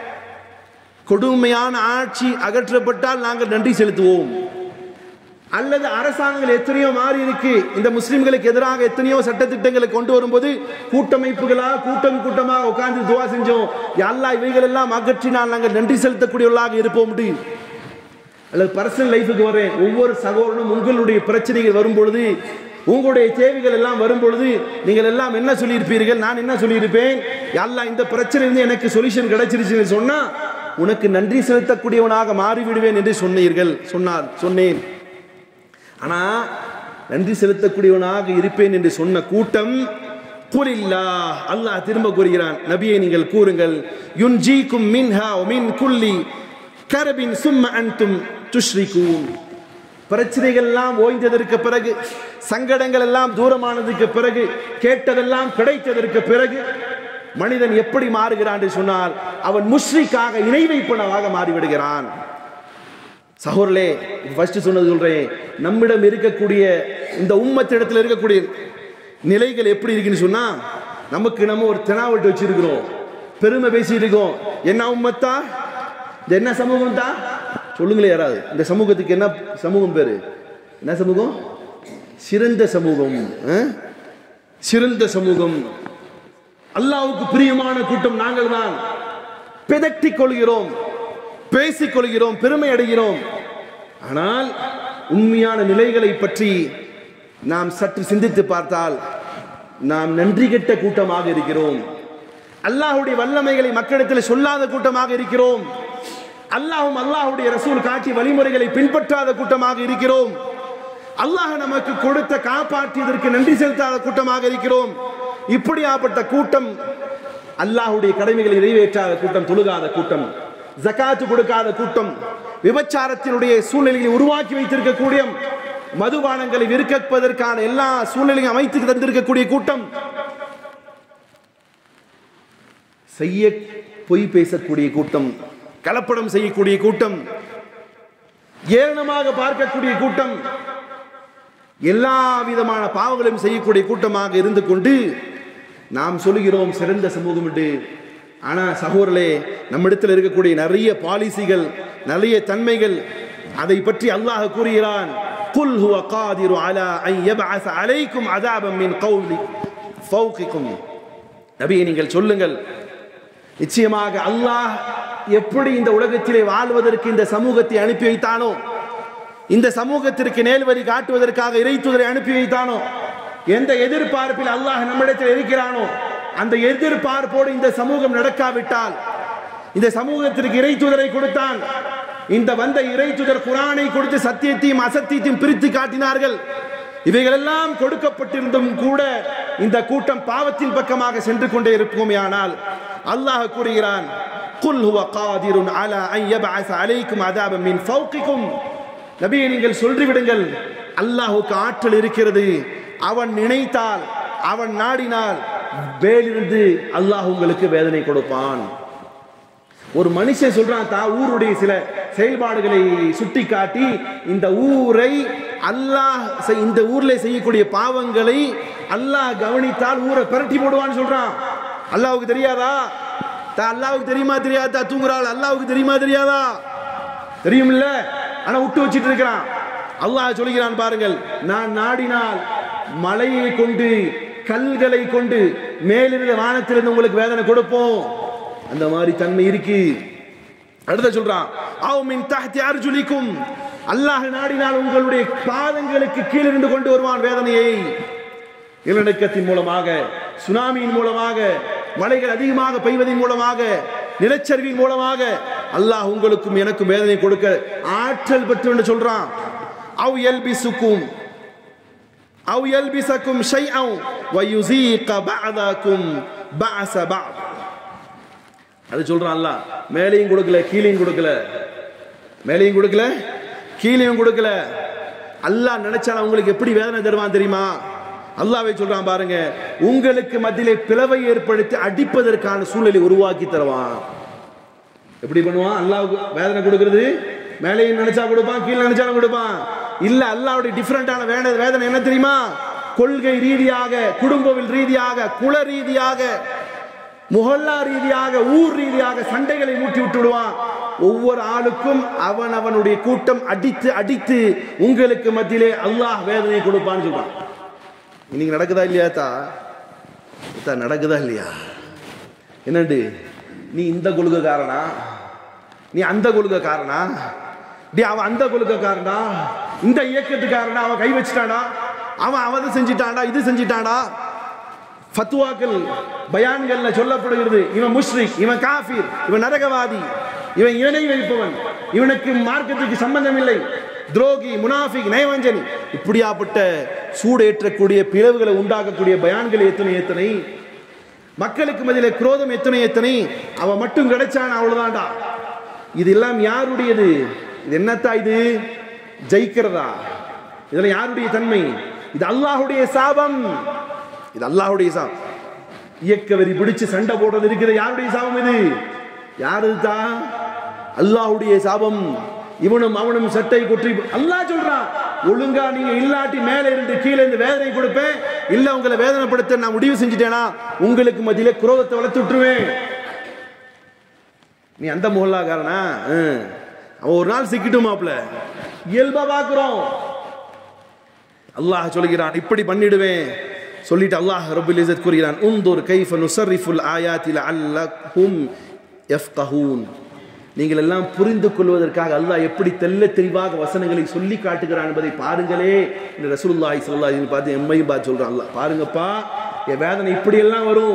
கொடுமையான ஆட்சி அகற்றப்பட்டால் நாங்கள் நன்றி செலுத்துவோம். அல்லது அரசாங்கங்கள் எத்தனையோ மாறி இருக்கு, இந்த முஸ்லிம்களுக்கு எதிராக எத்தனையோ சட்டத்திட்டங்களை கொண்டு வரும்போது கூட்டமைப்புகளாக கூட்டம் கூட்டமாக உட்கார்ந்து துவா செஞ்சோம், யா அல்லாஹ் இவைகள் எல்லாம் அகற்றினால் நாங்கள் நன்றி செலுத்தக்கூடியவர்களாக இருப்போம். அல்லது பர்சனல் லைஃபுக்கு வரேன், ஒவ்வொரு சகோதரனும் உங்களுடைய பிரச்சனைகள் வரும் பொழுது, உங்களுடைய தேவைகள் எல்லாம் வரும் பொழுது நீங்கள் எல்லாம் என்ன சொல்லியிருப்பீர்கள்? நான் என்ன சொல்லியிருப்பேன்? யா அல்லாஹ் இந்த பிரச்சனை இருந்து எனக்கு சொல்யூஷன் கிடைச்சிருச்சுன்னு சொன்னா உனக்கு நன்றி செலுத்தக்கூடியவனாக மாறிவிடுவேன் என்று சொன்னீர்கள், சொன்னார் சொன்னேன். ஆனா நன்றி செலுத்தக்கூடியவனாக இருப்பேன் என்று சொன்ன கூட்டம் குலில்லாஹ், அல்லாஹ் திரும்ப கூறுகிறான், நபியே நீங்கள் கூறுங்கள், யுன்ஜீக்கும் மின்ஹா வ மின் குல்லி கரபின் சும்ம அன்தும் துஷ்ரிகூன். பிரச்சனைகள் எல்லாம் ஓய்ந்ததற்கு பிறகு, சங்கடங்கள் எல்லாம் தூரமானதுக்கு பிறகு, கேட்டதெல்லாம் கிடைத்ததற்கு பிறகு மனிதன் எப்படி மாறுகிறான் என்று சொன்னால் அவன் முஷ்ரிக்காக, இணை வைப்பனவாக மாறிவிடுகிறான். சகோதரர்களே, ஃபர்ஸ்ட் சொன்னது சொல்றேன், நம்மிடம் இருக்கக்கூடிய இந்த உம்மத்திடத்தில் இருக்கக்கூடிய நிலைகள் எப்படி இருக்குன்னு சொன்னா, நமக்கு நம்ம ஒரு தெனாவட்டு வச்சிருக்கிறோம், பெருமை பேசிட்டு இருக்கோம். என்ன உம்மத்தா, இது என்ன சமூகம் தான் சொல்லுங்களே யாராவது. இந்த சமூகத்துக்கு என்ன சமூகம் பேரு? என்ன சமூகம்? சிறந்த சமூகம். சிறந்த சமூகம், அல்லாஹ்வுக்கு பிரியமான கூட்டம் நாங்கள் தான். பிதற்றிக் கொள்கிறோம், பேசிக் கொள்கிறோம், பெருமை அடைகிறோம். ஆனால் உண்மையான நிலைகளை பற்றி நாம் சற்று சிந்தித்து பார்த்தால் நாம் நன்றி கெட்ட கூட்டமாக இருக்கிறோம். அல்லாஹ்வுடைய வல்லமைகளை மக்களிடத்தில் சொல்லாத கூட்டமாக இருக்கிறோம். அல்லாஹ்வும் அல்லாஹ்வுடைய ரசூல் காட்டிய வழிமுறைகளை பின்பற்றாத கூட்டமாக இருக்கிறோம். அல்லாஹ் நமக்கு கொடுத்த காப்பாற்றியதற்கு நன்றி செலுத்தாத கூட்டமாக இருக்கிறோம். இப்படியாப்பட்ட கூட்டம் அல்லாஹ்வுடைய கடமைகளை நிறைவேற்றாத கூட்டம், தொழுகாத கூட்டம், ஜகாத்து கொடுக்காத கூட்டம், விபச்சாரத்தினுடைய சூழ்நிலையை உருவாக்கி வைத்திருக்கக்கூடிய, மதுபானங்களை விற்கப்பதற்கான எல்லா சூழ்நிலையும் அமைத்து தந்திருக்கக்கூடிய கூட்டம், செய்ய பொய் பேசக்கூடிய கூட்டம், கலப்படம் செய்யக்கூடிய கூட்டம், ஏளனமாக பார்க்கக்கூடிய கூட்டம், எல்லா விதமான பாவங்களையும் செய்யக்கூடிய கூட்டமாக இருந்து கொண்டு நாம் சொல்லுகிறோம் சிறந்த சமூகம் என்று. ஆனால் சகோதரர்களே, நம்மிடத்தில் இருக்கக்கூடிய நிறைய பாலிசிகள், நிறைய தன்மைகள், அதை பற்றி அல்லாஹ் கூறுகிறான், குல் ஹுவ காதிரு அலா அன் யபஅஸ அலைக்கும் அஸாபன் மின் கௌலி ஃபௌகிக்கும். நபியே, நீங்கள் சொல்லுங்கள், நிச்சயமாக அல்லாஹ் எப்படி இந்த உலகத்திலே வாழ்வதற்கு இந்த சமூகத்தை அனுப்பி வைத்தானோ, இந்த சமூகத்திற்கு நேர்வழி காட்டுவதற்காக இறைத்தூதரை அனுப்பி வைத்தானோ, எந்த எதிர்பார்ப்பில் அல்லாஹ் நம்மிடத்தில் இருக்கிறானோ அந்த எதிர்பார்ப்போடு இந்த சமூகம் நடக்காவிட்டால், இந்த சமூகத்திற்கு இறைத்தூதரை கொடுத்தான். இந்த வந்த இறைத்தூதர் குர்ஆனை கொடுத்து சத்தியத்தையும் அசத்தியத்தையும் பிரித்து காட்டினார்கள். இவைகளெல்லாம் கொடுக்கப்பட்டிருந்தும் கூட இந்த கூட்டம் பாவத்தின் பக்கமாக சென்று கொண்டே இருப்போமேயானால் அல்லாஹ் கூறுகிறான், குல் ஹுவ காதிருன் அலா அன் யபஅஸ அலைக்கும் அஸாபன் மின் ஃபௌகிக்கும். நபியே, நீங்கள் சொல்லிவிடுங்கள், அல்லாஹ்வுக்கு ஆற்றல் இருக்கிறது. அவன் நினைத்தால், அவன் நாடினால் வேலிருந்து அல்லாஹ் உங்களுக்கு வேதனை கொடுப்பான். ஒரு மனுஷன் சொல்றான், தான் ஊருடைய சில செயல்பாடுகளை சுட்டி காட்டி இந்த ஊரை அல்லாஹ், இந்த ஊர்ல செய்யக்கூடிய பாவங்களை அல்லாஹ் கவனித்தால் ஊரை பரட்டி போடுவான்னு சொல்றான். அல்லாஹ்வுக்கு தெரியாதா? அல்லாஹ்வுக்கு தெரியுமா தெரியாதா? தூங்குறாள், அல்லாஹ்வுக்கு தெரியுமா தெரியாதா? தெரியும் இல்ல, ஆனா விட்டு வச்சிட்டு இருக்கிறான். அல்லாஹ் சொல்கிறான் பாருங்கள், நான் நாடினால் மலையை கொண்டு கல்களை கொண்டு மேலிருந்த வானத்திலிருந்து உங்களுக்கு வேதனை கொடுப்போம். அந்த மாதிரி தன்மை இருக்கு. அடுத்த சொல்றான், அவ் மின் தஹ்தி அர்ஜுலிக்கும், அல்லாஹ் நாடினால் உங்களுடைய பாதங்களுக்கு கீழிருந்து கொண்டு வருவான் வேதனையை. நிலநடுக்கத்தின் மூலமாக, சுனாமியின் மூலமாக, மழைகள் அதிகமாக பெய்வதன் மூலமாக, நிலச்சரிவின் மூலமாக அல்லாஹ் உங்களுக்கும் எனக்கும் வேதனை கொடுக்க ஆற்றல் பெற்று என்று சொல்றான். அவ் யல்பிசுக்கும் அவ் யல்பிசக்கும் ஷைஅன் வ யுஸீக பஅதக்கும் பஅஸ பஅத். அது சொல்றான் அல்லாஹ். மேலையும் கொடுக்கல, கீழையும் கொடுக்கல, மேலையும் கொடுக்கல, கீழையும் கொடுக்கல. அல்லாஹ் நினைச்சாலும் உங்களுக்கு எப்படி வேதனை தருவான் தெரியுமா? அல்லாஹ்வே சொல்றான் பாருங்க, உங்களுக்கு மத்தியிலே பிளவை ஏற்படுத்தி அடிப்பதற்கான சூழலை உருவாக்கி தருவான். எப்படி பண்ணுவான்? அல்லாஹ்வுக்கு வேதனை கொடுக்கிறது, மேலையும் நினைச்சா கொடுப்பான், கீழே நினைச்சாலும் கொடுப்பான். இல்ல, அல்லாஹ்வுடைய டிஃபரண்டான வேதனை என்ன தெரியுமா? கொள்கை ரீதியாக, குடும்பவில் ரீதியாக, குல ரீதியாக, முஹல்லா ரீதியாக, ஊர் ரீதியாக சண்டைகளை மூட்டி விட்டு விடுவான். ஒவ்வொரு ஆளுக்கும் அவன் அவனுடைய கூட்டம் அடித்து அடித்து உங்களுக்கு மத்தியிலே அல்லாஹ் வேதனை கொடுப்பான்னு சொல்றான். இன்னைக்கு நடக்குதா இல்லையா? தா தா நடக்குதா இல்லையா? என்னண்டு, நீ இந்த கொள்கை காரணா, நீ அந்த கொள்கை காரணா, டி அவன் அந்த கொள்கை காரணா, இந்த இயக்கத்துக்காரனா, அவன் கை வச்சுட்டானா, அவன் அவன் செஞ்சிட்டான்டா, இது செஞ்சிட்டான்டா. ஃபத்வாக்கள் பயான்கள்ல சொல்லப்படுகிறது, இவன் முஷ்ரிக், இவன் காஃபிர், இவன் நரகவாதி, இவன் இணை வைப்பவன், இவனுக்கு மார்க்கத்துக்கு சம்பந்தம் இல்லை, துரோகி, முனாஃபிக், நயவஞ்சனி. இப்படியாப்பட்ட சூடேற்றக்கூடிய பிளவுகளை உண்டாக்கக்கூடிய பயான்கள் எத்தனை எத்தனை, மக்களுக்கு மத்தியில குரோதம் எத்தனை எத்தனை. அவன் மட்டும் கிடைச்சான், அவ்வளவுதான்டா. இதெல்லாம் யாருடையது? இது என்னத்தா? இது ஜெயிக்கிறதா? இதெல்லாம் யாருடைய தன்மை? இது அல்லாஹ்வுடைய சாபம். இது அல்லாஹ்வுடைய சாபம். இயக்க வெறி பிடிச்சு சண்டை போடுறது இருக்கிறது, யாருடைய சாபம்? இது யாருதா? அல்லாஹ்வுடைய சாபம். இவனும் அவனும் சட்டை குற்றி. அல்லாஹ் சொல்றான், ஒழுங்கா நீங்க இல்லாட்டி மேலே இருந்து கீழே இருந்து வேதனை கொடுப்பேன், இல்ல உங்களை வேதனைப்படுத்த நான் முடிவு செஞ்சுட்டேனா உங்களுக்கு மத்தியில குரோதத்தை வளர்த்து விட்டுருவேன். நீ அந்த முஹல்லாக்காரனா? அவன் ஒரு நாள் சிக்கிட்டுமாப்ல, இயல்பா பாக்குறோம். அல்லாஹ் சொல்கிறான், இப்படி பண்ணிடுவேன். சொல்லிட்டு அல்லாஹ் ரப்புல் இஸ்ஸத் கூறுகிறான், உன்துர் கைஃப நுஸர்ரிஃபுல் ஆயாத்தி லஅல்லஹும் யஃப்கஹூன். நீங்கள் எல்லாம் புரிந்து கொள்வதற்காக அல்லாஹ் எப்படி தெல்ல தெளிவாக வசனங்களை சொல்லி காட்டுகிறான் என்பதை பாருங்களே. இந்த ரசூலுல்லாஹி ஸல்லல்லாஹு அலைஹி வஸல்லம் பார்த்து எம்மையும் பார்த்து சொல்றான், அல்லாஹ் பாருங்கப்பா, என் வேதனை இப்படி எல்லாம் வரும்,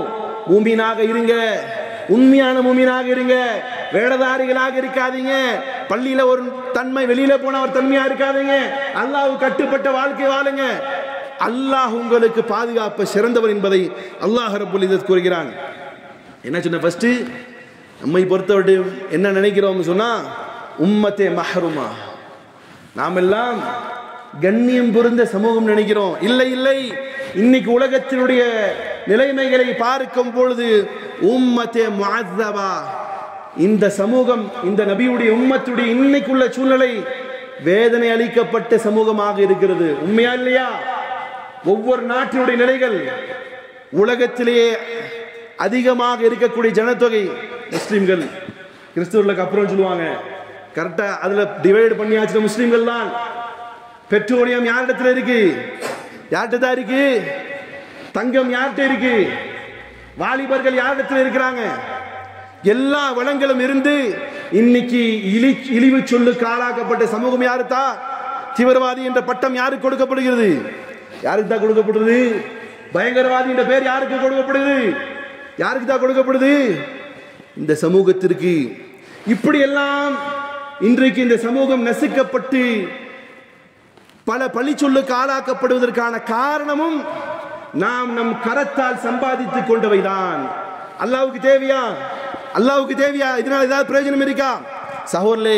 மூமினாக இருங்க, உண்மையான மூமினாக இருங்க, வேடதாரிகளாக இருக்காதீங்க. பள்ளியில ஒரு தன்மை, வெளியில போன ஒரு தன்மையா இருக்காதீங்க. அல்லாஹ்வுக்கு கட்டுப்பட்ட வாழ்க்கை வாழுங்க. அல்லாஹ் உங்களுக்கு பாதுகாப்ப சிறந்தவர் என்பதை அல்லாஹ் ரப்பல் இஸ்ஸத் கூறுகிறான். என்ன சொன்ன? ஃபர்ஸ்ட் நம்மை பொறுத்தவரை என்ன நினைக்கிறோம் சொன்னா, உம்மத்தே மஹ்ருமா, நாம் எல்லாம் கண்ணியம் பொருந்த சமூகம் நினைக்கிறோம். இல்லை இல்லை, இன்னைக்கு உலகத்தினுடைய நிலைமைகளை பார்க்கும் பொழுது உம்மத்தே முஅzzபா, இந்த சமூகம், இந்த நபியுடைய உம்மத்துடைய இன்னைக்குள்ள சூழ்நிலை வேதனை அளிக்கப்பட்ட சமூகமாக இருக்கிறது. உண்மையா இல்லையா? ஒவ்வொரு நாட்டினுடைய நிலைகள், உலகத்திலேயே அதிகமாக இருக்கக்கூடிய ஜனத்தொகை முஸ்லிம்கள். கிறிஸ்தவர்களுக்கு அப்புறம் சொல்லுவாங்க, கரெக்டா அதுல டிவைட் பண்ணியாச்சு. முஸ்லிம்கள் தான். பெட்ரோலியம் யாரிடத்துல இருக்கு? யார்கிட்ட தான் இருக்கு? தங்கம் யார்கிட்ட இருக்கு? வாலிபர்கள் யாரிடத்துல இருக்கிறாங்க? எல்லா வளங்களும் இருந்து இன்னைக்கு இழி இழிவு சொல்லுக்கு ஆளாக்கப்பட்ட சமூகம் யாருத்தா? தீவிரவாதி என்ற பட்டம் யாருக்கு கொடுக்கப்படுகிறது? யாருக்கு தான் கொடுக்கப்படுது? பயங்கரவாதி என்ற பெயர் யாருக்கு கொடுக்கப்படுது? யாருக்கு தான் கொடுக்கப்படுது? இந்த சமூகத்திற்கு. இப்படி எல்லாம் இன்றைக்கு இந்த சமூகம் நசுக்கப்பட்டு பல பழி சொல்லுக்கு ஆளாக்கப்படுவதற்கான காரணமும் நாம் நம் கரத்தால் சம்பாதித்துக் கொண்டவைதான். அல்லாஹ்வுக்கு தேவையா? அல்லாஹ்வுக்கு தேவையா? இதனால் ஏதாவது பிரயோஜனம் இருக்கா? சகோதரர்களே,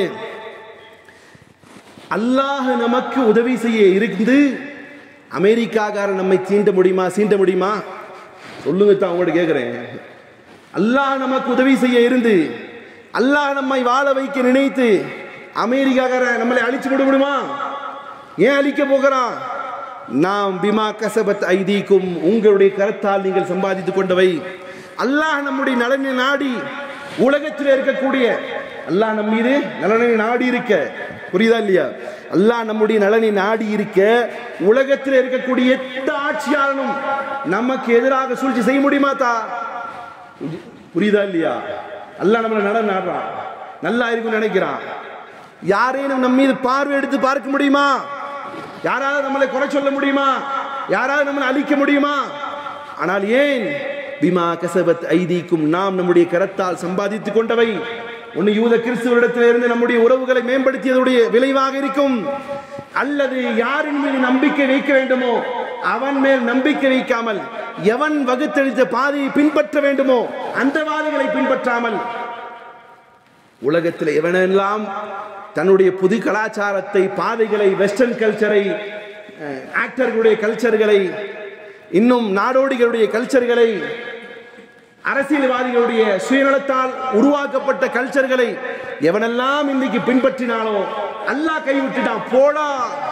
அல்லாஹ் நமக்கு உதவி செய்ய இருந்து அமெரிக்காக்காரன் நம்மை தீண்ட முடியுமா? சீண்ட முடியுமா? சொல்லுங்க தான், உங்கள்கிட்ட கேட்கிறேன். அல்லாஹ் நமக்கு உதவி செய்ய இருந்து, அல்லாஹ் நம்மை வாழ வைக்க நினைத்து அமெரிக்காக்காரன் நம்மளை அழிச்சு விட முடியுமா? ஏன் அழிக்க போகிறான்? நாம் பிமா கசபத் ஐதீக்கும், உங்களுடைய கரத்தால் நீங்கள் சம்பாதித்துக் கொண்டவை. அல்லாஹ் நம்முடைய நலனை நாடி உலகத்தில் இருக்கக்கூடிய, அல்லாஹ் நம் மீது நலனை நாடி இருக்க, புரியுதா இல்லையா? அல்லாஹ் நம்முடைய நலனை நாடி இருக்க உலகத்தில் இருக்கக்கூடிய எந்த ஆட்சியாளனும் நமக்கு எதிராக சூழ்ச்சி செய்ய முடியுமா? தா புரியுதா இல்லையா? அல்லாஹ் நம்மளை நலன் நாடுறான், நல்லா இருக்கும் நினைக்கிறான். யாரேனும் நம் மீது பார்வை எடுத்து பார்க்க முடியுமா? யாராவது நம்மளை குறை சொல்ல முடியுமா? யாராவது நம்மளை அழிக்க முடியுமா? ஆனால் ஏன்? பிமா கசபத் ஐதீக்கும், நாம் நம்முடைய கரத்தால் சம்பாதித்துக் கொண்டவை. ஒன்னு யூத கிறிஸ்துவரிடத்தில் இருந்து நம்முடைய உறவுகளை மேம்படுத்தியதுடைய விளைவாக இருக்கும், அல்லது யாரின் மீது நம்பிக்கை வைக்க வேண்டுமோ அவன் மேல் நம்பிக்கை வைக்காமல், எவன் வகுத்தெடுத்த பாதையை பின்பற்ற வேண்டுமோ அந்த வாதைகளை பின்பற்றாமல், உலகத்தில் எவனெல்லாம் தன்னுடைய புது கலாச்சாரத்தை, பாதைகளை, வெஸ்டர்ன் கல்ச்சரை, ஆக்டர்களுடைய கல்ச்சர்களை, இன்னும் நாடோடிகளுடைய கல்ச்சர்களை, அரசியல்வாதிகளுடைய சுயநலத்தால் உருவாக்கப்பட்ட கல்ச்சர்களை எவனெல்லாம் இன்னைக்கு பின்பற்றினாலோ அல்லாஹ் கைவிட்டுட்டான். போடா.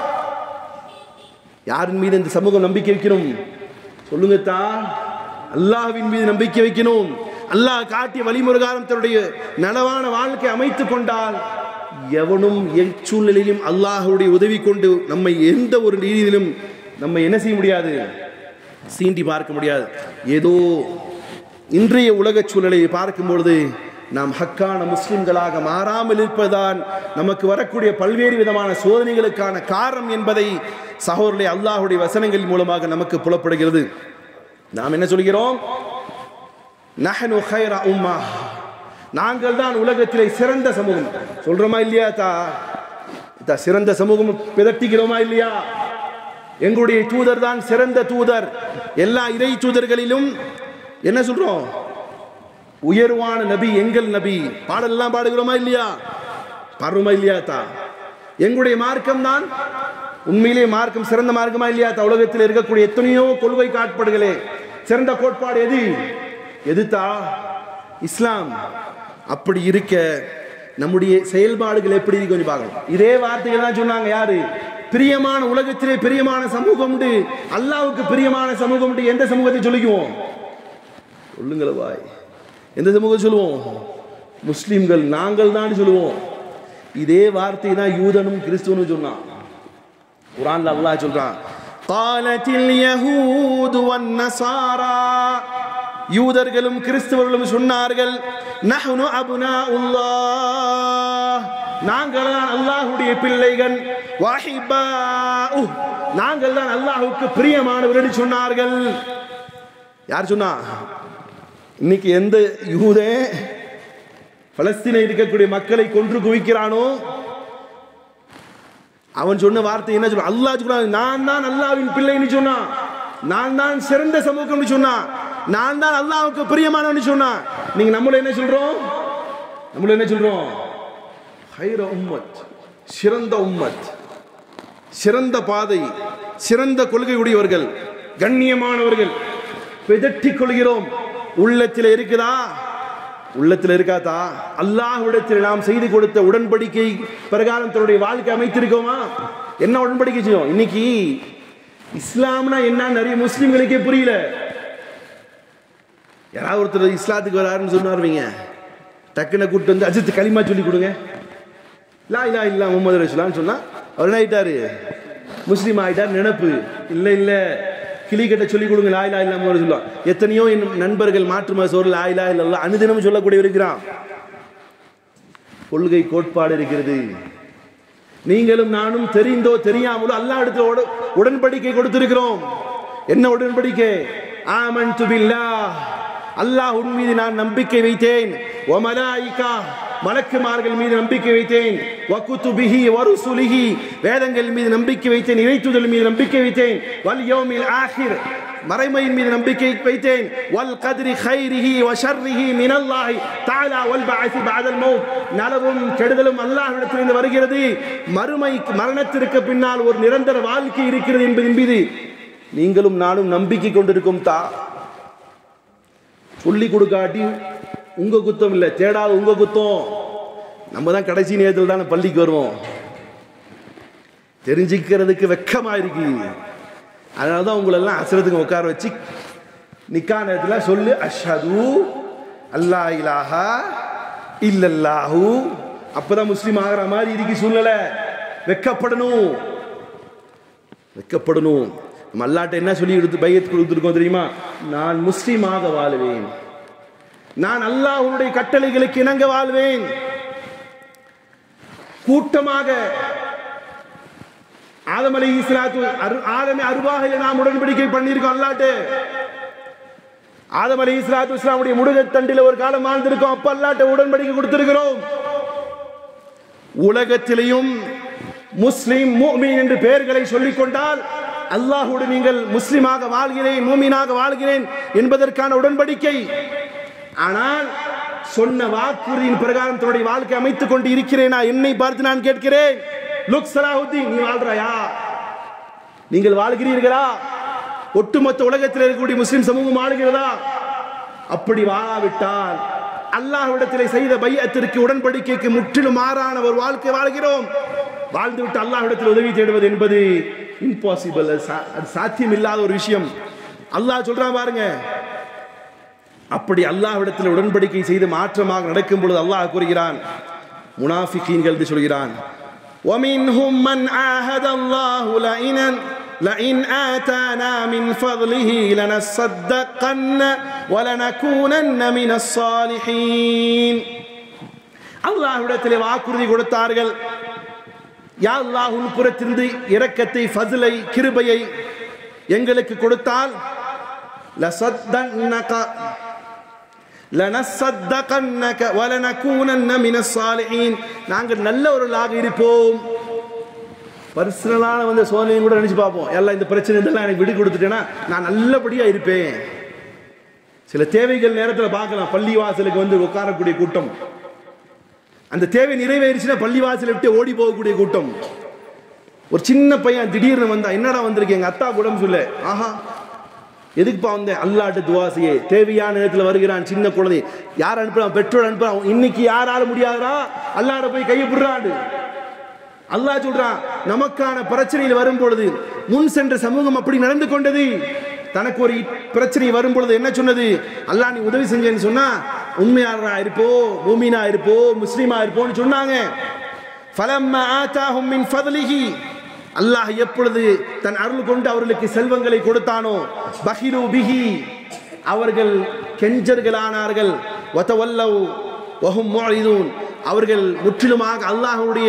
யாரின் மீது இந்த சமூகம் நம்பிக்கை வைக்கணும்? சொல்லுங்க தா. அல்லாஹ்வின் மீது நம்பிக்கை வைக்கணும். அல்லாஹ் காட்டிய வழிமுறைகாரம் தன்னுடைய நலவான வாழ்க்கை அமைத்துக் கொண்டால் எவனும் எச்சூழ்நிலையிலும் அல்லாஹ்வுடைய உதவி கொண்டு நம்மை எந்த ஒரு ரீதியிலும் நம்ம என்ன செய்ய முடியாது? சீண்டி பார்க்க முடியாது. ஏதோ இன்றைய உலக சூழலை பார்க்கும் பொழுது நாம் ஹக்கான முஸ்லிம்களாக மாறாமல் இருப்பதுதான் நமக்கு வரக்கூடிய பல்வேறு விதமான சோதனைகளுக்கான காரணம் என்பதை சகோதரர்களே அல்லாஹ்வுடைய வசனங்கள் மூலமாக நமக்கு புலப்படுகிறது. நாம் என்ன சொல்கிறோம்? நஹ்னு கைர உம்மா, நாங்கள் தான் உலகத்திலே சிறந்த சமூகம். சொல்றோமா இல்லையா? தா சிறந்த சமூகம் பிதட்டிக்கிறோமா இல்லையா? எங்களுடைய தூதர் தான் சிறந்த தூதர். எல்லா இறை தூதர்களிலும் என்ன சொல்றோம்? உயர்வான நபி எங்கள் நபி. பாடலாம் பாடுகிறோமா இல்லையா? பாடுறோமா இல்லையா? தா எங்களுடைய மார்க்கம் தான் உண்மையிலே மார்க்கம் சிறந்த மார்க்கமா இல்லையா? தா உலகத்தில் இருக்கக்கூடிய எத்தனையோ கொள்கை காட்பாடுகளே சிறந்த கோட்பாடு எது? எதுதா? இஸ்லாம். அப்படி இருக்க நம்முடைய செயல்பாடுகள் எப்படி கொஞ்சம் பார்க்கணும். இதே வார்த்தைகள் தான் சொன்னாங்க. யாரு? பிரியமான, உலகத்திலே பிரியமான சமூகம் உண்டு, அல்லாஹ்வுக்கு பிரியமான சமூகம் உண்டு. எந்த சமூகத்தை சொல்லிக்குவோம்? சொல்லுங்கள வாய். எந்த சமூகம் சொல்லுவோம்? முஸ்லிம்கள், நாங்கள் தான் சொல்லுவோம். இதே வார்த்தை தான் யூதனும் கிறிஸ்துவனும் சொன்னான். குர்ஆன்ல அல்லாஹ் சொல்றான், காலத்தில் யஹூது வன் நஸாரா, யூதர்களும் கிறிஸ்தவர்களும் சொன்னார்கள், நஹ்னு அப்னாஉல்லாஹ், நாங்கள் தான் அல்லாஹ்வுடைய பிள்ளைகள், வஹிபாஉ, நாங்கள் தான் அல்லாஹ்வுக்கு பிரியமானவர்கள் சொன்னார்கள். யார் சொன்னா? இன்னைக்கு எந்த யூதே பலஸ்தீனை இருக்கக்கூடிய மக்களை கொன்று குவிக்கிறானோ அவன் சொன்ன வார்த்தை என்ன சொல்ல? அல்லாஹ் சொல்றான், நான் தான் அல்லாஹ்வின் பிள்ளைன்னு சொன்னான், நான் தான் சிறந்த சமூகம்னு சொன்னான், நான் தான் அல்லாஹ்வுக்கு பிரியமானவன்னு சொன்னான். நீங்க நம்மள என்ன சொல்றோம்? நம்மள என்ன சொல்றோம்? ஹைர உம்மத், சிறந்த உம்மத், சிறந்த பாதை, சிறந்த கொள்கை உடையவர்கள், கண்ணியமானவர்கள் பிதற்றிக் கொள்கிறோம். உள்ளத்தில் இருக்குதா? உள்ளத்தில் இருக்காதா? அல்லாஹ்விடத்தில் நாம் செய்து கொடுத்த உடன்படிக்கை பிரகாரம் தன்னுடைய வாழ்க்கை அமைத்திருக்கோமா? என்ன உடன்படிக்கை செய்யும்? இன்னைக்கு இஸ்லாம்னா என்ன நிறைய முஸ்லிம்களுக்கே புரியல. யாராவது ஒருத்தர் இஸ்லாத்துக்கு வராருன்னு சொன்னாருவீங்க, டக்குன்னு கூட்டு வந்து அஜித் களிமா சொல்லி கொடுங்க, லா இலாஹ இல்லல்லாஹ் முஹம்மது ரசூலுல்லாஹ்னு சொன்னா அவர் என்ன ஆயிட்டாரு? முஸ்லீம் ஆயிட்டார் நினைப்பு. இல்லை இல்லை, கிளி கட்ட சொல்லிக் கொடுங்க, லா இலாஹ இல்லல்லாஹ் முஹம்மது ரசூலுல்லாஹ். எத்தனையோ நண்பர்கள் மாற்று மதத்தோர் லா இலாஹ இல்லல்லாஹ் அனுதினமும் சொல்லக்கூடிய இருக்கிறான். கொள்கை கோட்பாடு இருக்கிறது. நீங்களும் நானும் தெரிந்தோ தெரியாமலோ அல்லாஹ் இடத்துல உடன்படிக்கை கொடுத்திருக்கிறோம். என்ன உடன்படிக்கை? ஆமன்து பில்லாஹ், அல்லாஹ் மீது நான் நம்பிக்கை வைத்தேன், வ மலாயிகா, மலக்குமார்கள் மீது நம்பிக்கை வைத்தேன், வ குதுபிஹி வ ருசுலிஹி, வேதங்கள் மீது நம்பிக்கை வைத்தேன், இறைத்தூதர் மீது நம்பிக்கை வைத்தேன், வல் யௌமில் ஆகிர், மறைமையின் மீது நம்பிக்கை வைத்தேன், வல் கத்ரி கைரிஹி வ ஷர்ரிஹி மினல்லாஹி தஆலா வல் பஅஸ் பஅதல் மௌத், நலவும் கெடுதலும் அல்லாஹ்விடத்திலிருந்து வருகிறது, மறுமை மரணத்திற்கு பின்னால் ஒரு நிரந்தர வாழ்க்கை இருக்கிறது என்பதின் மீது நீங்களும் நானும் நம்பிக்கை கொண்டிருக்கும். தா சொல்லி கொடுக்காட்டி உங்க குத்தம் இல்லை, தேடாத உங்க குத்தம். நம்ம தான் கடைசி நேரத்தில் தான் பள்ளிக்கு வருவோம், தெரிஞ்சுக்கிறதுக்கு வெக்கமா இருக்கு. அதனாலதான் உங்களெல்லாம் அசரத்துக்கு உட்கார வச்சு நிக்கா நேரத்தில் சொல்லு அஷ்ஹது அல்லா இலாஹா இல்லல்லாஹு, அப்பதான் முஸ்லீம் ஆகிற மாதிரி இருக்கு சூழ்நிலை. வெக்கப்படணும், வெக்கப்படணும். நம்ம அல்லாஹ்ட்ட என்ன சொல்லி கொடுத்து பையத் கொடுத்துருக்கோம் தெரியுமா? நான் முஸ்லீமாக வாழ்வேன், நான் அல்லாஹ்வுடைய கட்டளைகளுக்கு இணங்க வாழ்வேன். கூட்டமாக ஆதம் அலைஹிஸ்ஸலாத்து ஆதமே அருவாஹில நாம் உடன்படிக்கை பண்ணியிருக்கோம் அல்லாஹ்ட்ட. ஆதம் அலைஹிஸ்ஸலாத்து வஸ்ஸலாமுடைய முதுகுத்தண்டில் ஒரு காலம் வாழ்ந்திருக்கோம், அப்ப அல்லாஹ்ட்ட உடன்படிக்கை கொடுத்திருக்கிறோம். உலகத்திலேயும் முஸ்லிம் முஃமின் என்று பெயர்களை சொல்லிக் கொண்டால் அல்லாஹ்வோடு நீங்கள் முஸ்லிமாக வாழ்கிறேன், மூமினாக வாழ்கிறேன் என்பதற்கான உடன்படிக்கை. ஆனால் சொன்ன வாக்குறுதியின் பிரகாரம் தன்னுடைய வாழ்க்கை அமைத்துக் கொண்டு இருக்கிறேனா? என்னை பார்த்து நான் கேட்கிறேன், லுக் சலாஹுத்தீன், நீ வாழ்றாயா? நீங்கள் வாழ்கிறீர்களா? ஒட்டுமொத்த உலகத்தில் இருக்கக்கூடிய முஸ்லிம் சமூகம் வாழ்கிறதா? அப்படி வாழாவிட்டால் அல்லாஹ்விடத்தில் செய்த பைஅத்திற்கு உடன்படிக்கைக்கு முற்றிலும் மாறான ஒரு வாழ்க்கை வாழ்கிறோம். வாழ்ந்துவிட்டு அல்லாஹ்விடத்தில் உதவி தேடுவது என்பது இம்பாசிபிள், அது சாத்தியம் இல்லாத ஒரு விஷயம். அல்லாஹ் சொல்றான் பாருங்க. அப்படி அல்லாஹ்விடத்தில் உடன்படிக்கை செய்து மாற்றமாக நடக்கும் பொழுது அல்லாஹ் கூறுகிறான், முனாஃபிகீன்கள் என்று சொல்கிறான், وَمِنْهُمْ مَنْ عَاهَدَ اللَّهُ لَئِنْ آتَانَا مِنْ فَضْلِهِ لَنَصَّدَّقَنَّ وَلَنَكُونَنَّ مِنَ الصَّالِحِينَ. அல்லாஹ்விடத்தில் வாக்குறுதி கொடுத்தார்கள், யா அல்லாஹ் உன் புறத்திலிருந்து இரக்கத்தை, ஃபஸ்லை, கிருபையை எங்களுக்கு கொடுத்தால் லஸத்தன்னக லனஸத்தகன்னக வலனகூனன்ன மினஸ் ஸாலிஹீன், நாங்கள் நல்லவர்களாக இருப்போம். பர்சனலான வந்து சோதனையும் கூட நினைச்சு பார்ப்போம், எல்லாம் இந்த பிரச்சனை இதெல்லாம் எனக்கு விடு கொடுத்துட்டேன்னா நான் நல்லபடியா இருப்பேன். சில தேவைகள் நேரத்தில் பார்க்கலாம், பள்ளிவாசலுக்கு வந்து உட்காரக்கூடிய கூட்டம், அந்த தேவை நிறைவேறிச்சுன்னா பள்ளிவாசலை விட்டு ஓடி போகக்கூடிய கூட்டம். ஒரு சின்ன பையன் திடீர்னு வந்தா, என்னடா வந்திருக்கேன், எங்க அத்தா உடம்பு சொல்ல, ஆஹா எதுக்குப்பா வந்தேன், அல்லாஹ்ட்ட துஆ செய்ய. தேவையான நேரத்தில் வருகிறான் சின்ன குழந்தை, யார் அனுப்புறான், பெற்றோர் அனுப்புறான், இன்னைக்கு யாரால முடியாதா அல்லாஹ்ட்ட போய் கையை புடுறான். அல்லாஹ் சொல்றான், நமக்கான பிரச்சனையில் வரும் பொழுது முன் சென்ற சமூகம் அப்படி நடந்து கொண்டது. தனக்கு ஒரு பிரச்சனை வரும் பொழுது என்ன சொன்னது? அல்லாஹ் நீ உதவி செஞ்சேன்னு சொன்னா உண்மையாளரா இருப்போ, மூமினா இருப்போ, முஸ்லிமா இருப்போன்னு சொன்னாங்க. ஃபலம்மா ஆதாஹும் மின் ஃபத்லிஹி, அல்லாஹ் எப்பொழுது தன் அருள் கொண்டு அவர்களுக்கு செல்வங்களை கொடுத்தானோ, பஹிலு பிஹி, அவர்கள் கெஞ்சர்களானார்கள். வதவல்லவ் வஹும் முஅரிதுன், அவர்கள் முற்றிலுமாக அல்லாஹ்வுடைய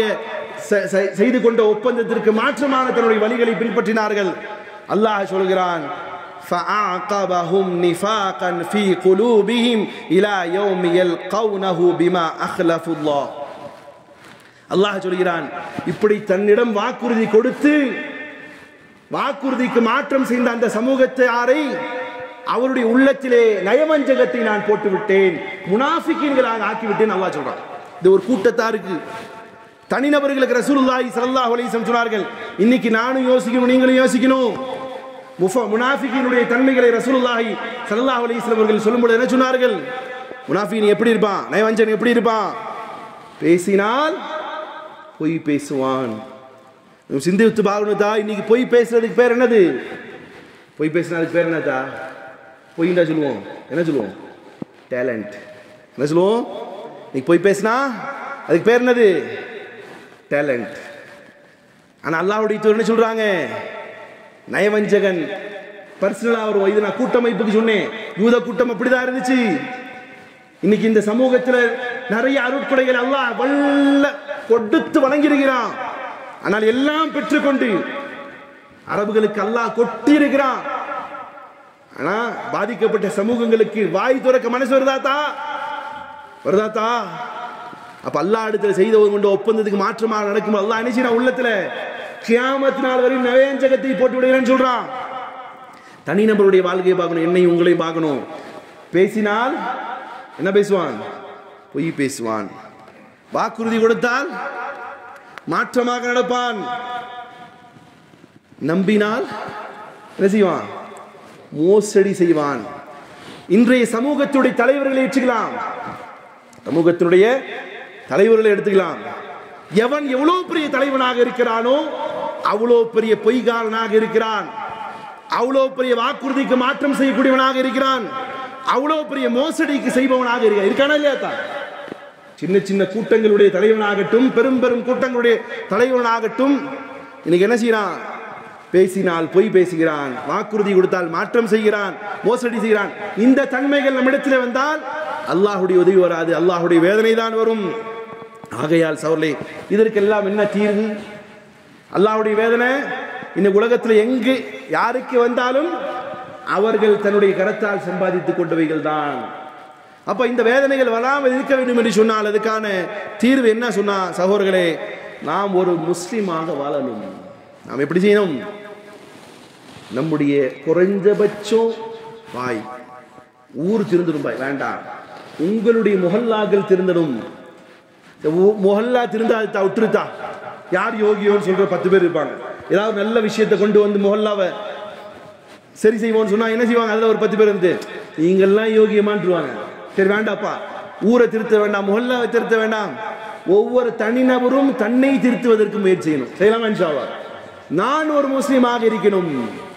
செய்து கொண்ட ஒப்பந்தத்திற்கு மாற்றமான தன்னுடைய வழிகளை பின்பற்றினார்கள். அல்லாஹ் சொல்கிறான், فأعقبهم نفاقا في قلوبهم إلى يوم يلقونه بما أخلفوا الله. அல்லாஹ் சொல்கிறான், இப்படி தன்னிடம் வாக்குறுதி கொடுத்து வாக்குறுதிக்கு மாற்றம் செய்த அந்த சமூகத்தாரை அவருடைய உள்ளத்திலே நயவஞ்சகத்தை நான் போட்டு விட்டேன், முனாஃபிகீன்களாக ஆக்கிவிட்டேன் அல்லாஹ் சொல்றான். இது ஒரு கூட்டத்தாருக்கு, தனிநபர்களுக்கு ரசூலுல்லாஹி ஸல்லல்லாஹு அலைஹி வஸல்லம் சொன்னார்கள். இன்னைக்கு நானும் யோசிக்கணும், நீங்களும் யோசிக்கணும். முனாஃபிகீனுடைய தன்மைகளை ரசூலுல்லாஹி ஸல்லல்லாஹு அலைஹி வஸல்லம் அவர்கள் சொல்லும்போது என்ன சொன்னார்கள்? முனாஃபிகீன் எப்படி இருப்பான், நயவஞ்சகன் எப்படி இருப்பான்? பேசினால் பொய் பேசுவான். சிந்தித்து பார்க்கணுதா, இன்னைக்கு பொய் பேசுறதுக்கு பேர் என்னது? பொய் பேசுறதுக்கு பேர் என்னதா? பொய்ண்டா சொல்லுவோம், என்ன சொல்லுவோம்? டேலண்ட். என்ன சொல்லுவோம்? இன்னைக்கு பொய் பேசினா அதுக்கு பேர் என்னது? டேலண்ட். ஆனால் அல்லாஹ்வுடைய தூதர் என்ன சொல்றாங்க? நயவஞ்சகன். பர்சனலாக ஒரு இது நான் கூட்டமைப்புக்கு சொன்னேன், யூத கூட்டம் அப்படிதான் இருந்துச்சு. இன்னைக்கு இந்த சமூகத்தில் நிறைய அருட்கொடைகள் அல்லாஹ் வல்ல கொடுத்து வழங்கியிருக்கிறான். ஆனால் எல்லாம் பெற்றுக்கொண்டு அரபுகளுக்கு அல்லாஹ் கொட்டி இருக்கிறான். ஆனா பாதிக்கப்பட்ட சமூகங்களுக்கு வாய் துறக்க மனசு வருதாத்தா வருதாத்தா அப்ப அல்லாஹ் இடத்துல செய்தவங்க கொண்டு ஒப்பந்தத்துக்கு மாற்றமாக நடக்கும். அல்லாஹ் நினைச்சு உள்ளத்துல கியாமத் நாள் வரை நயவஞ்சகத்தை போட்டு விடுகிறேன்னு சொல்றான். தனிநபருடைய வாழ்க்கையை பார்க்கணும், என்னையும் உங்களையும் பார்க்கணும். பேசினால் என்ன பேசுவான்? பொய் பேசுவான். வாக்குறுதி கொடுத்தால் மாற்றமாக நடப்பான். நம்பினால் என்ன செய்வான்? மோசடி செய்வான். இன்றைய சமூகத்துடைய தலைவர்களை எடுத்துக்கலாம், சமூகத்தினுடைய தலைவர்களை எடுத்துக்கலாம். எவன் எவ்வளவு பெரிய தலைவனாக இருக்கிறானோ அவ்வளோ பெரிய பொய்காரனாக இருக்கிறான், அவ்வளோ பெரிய வாக்குறுதிக்கு மாற்றம் செய்யக்கூடியவனாக இருக்கிறான், அவ்வளோ பெரிய மோசடிக்கு செய்பவனாக இருக்கிறான். இருக்கானா இல்லையா தான்? சின்ன சின்ன கூட்டங்களுடைய தலைவனாகட்டும், பெரும் பெரும் கூட்டங்களுடைய தலைவனாகட்டும், இன்னைக்கு என்ன செய்யறான்? பேசினால் பொய் பேசுகிறான், வாக்குறுதி கொடுத்தால் மாற்றம் செய்கிறான், மோசடி செய்கிறான். இந்த தன்மைகள் நம்மிடத்தில் வந்தால் அல்லாஹ்வுடைய உதவி வராது, அல்லாஹ்வுடைய வேதனை தான் வரும். ஆகையால் சௌர்லே இதற்கெல்லாம் என்ன தீர்வு? அல்லாஹ்வுடைய வேதனை இந்த உலகத்தில் எங்கு யாருக்கு வந்தாலும் அவர்கள் தன்னுடைய கரத்தால் சம்பாதித்துக் கொண்டவைகள் தான். அப்ப இந்த வேதனைகள் வராமல் இருக்க வேண்டும் என்று சொன்னால் அதுக்கான தீர்வு என்ன சொன்னா, சகோதரர்களே, நாம் ஒரு முஸ்லிமாக வாழணும். நாம் எப்படி செய்யணும்? நம்முடைய குறைஞ்சபட்சம் வாய் ஊர் திருந்தணும். பாய் வேண்டாம், உங்களுடைய முஹல்லாக்கள் திருந்தணும். முஹல்லா திருந்தா விட்டுருத்தா யார் யோகியோன்னு சொல்ற பத்து பேர் இருப்பாங்க. ஏதாவது நல்ல விஷயத்தை கொண்டு வந்து முஹல்லாவை சரி செய்வோம்னு சொன்னா என்ன செய்வாங்க? அதுல ஒரு பத்து பேர் இருந்து நீங்கெல்லாம் யோகியமான்ட்டுருவாங்க. சரி வேண்டாப்பா, ஊரை திருத்த வேண்டாம், முஹல்லாவை திருத்த வேண்டாம், ஒவ்வொரு தனிநபரும் தன்னை திருத்துவதற்கு முயற்சி செய்யணும். செய்யலாமா இன்ஷா அல்லாஹ்? நான் ஒரு முஸ்லீமாக இருக்கணும்,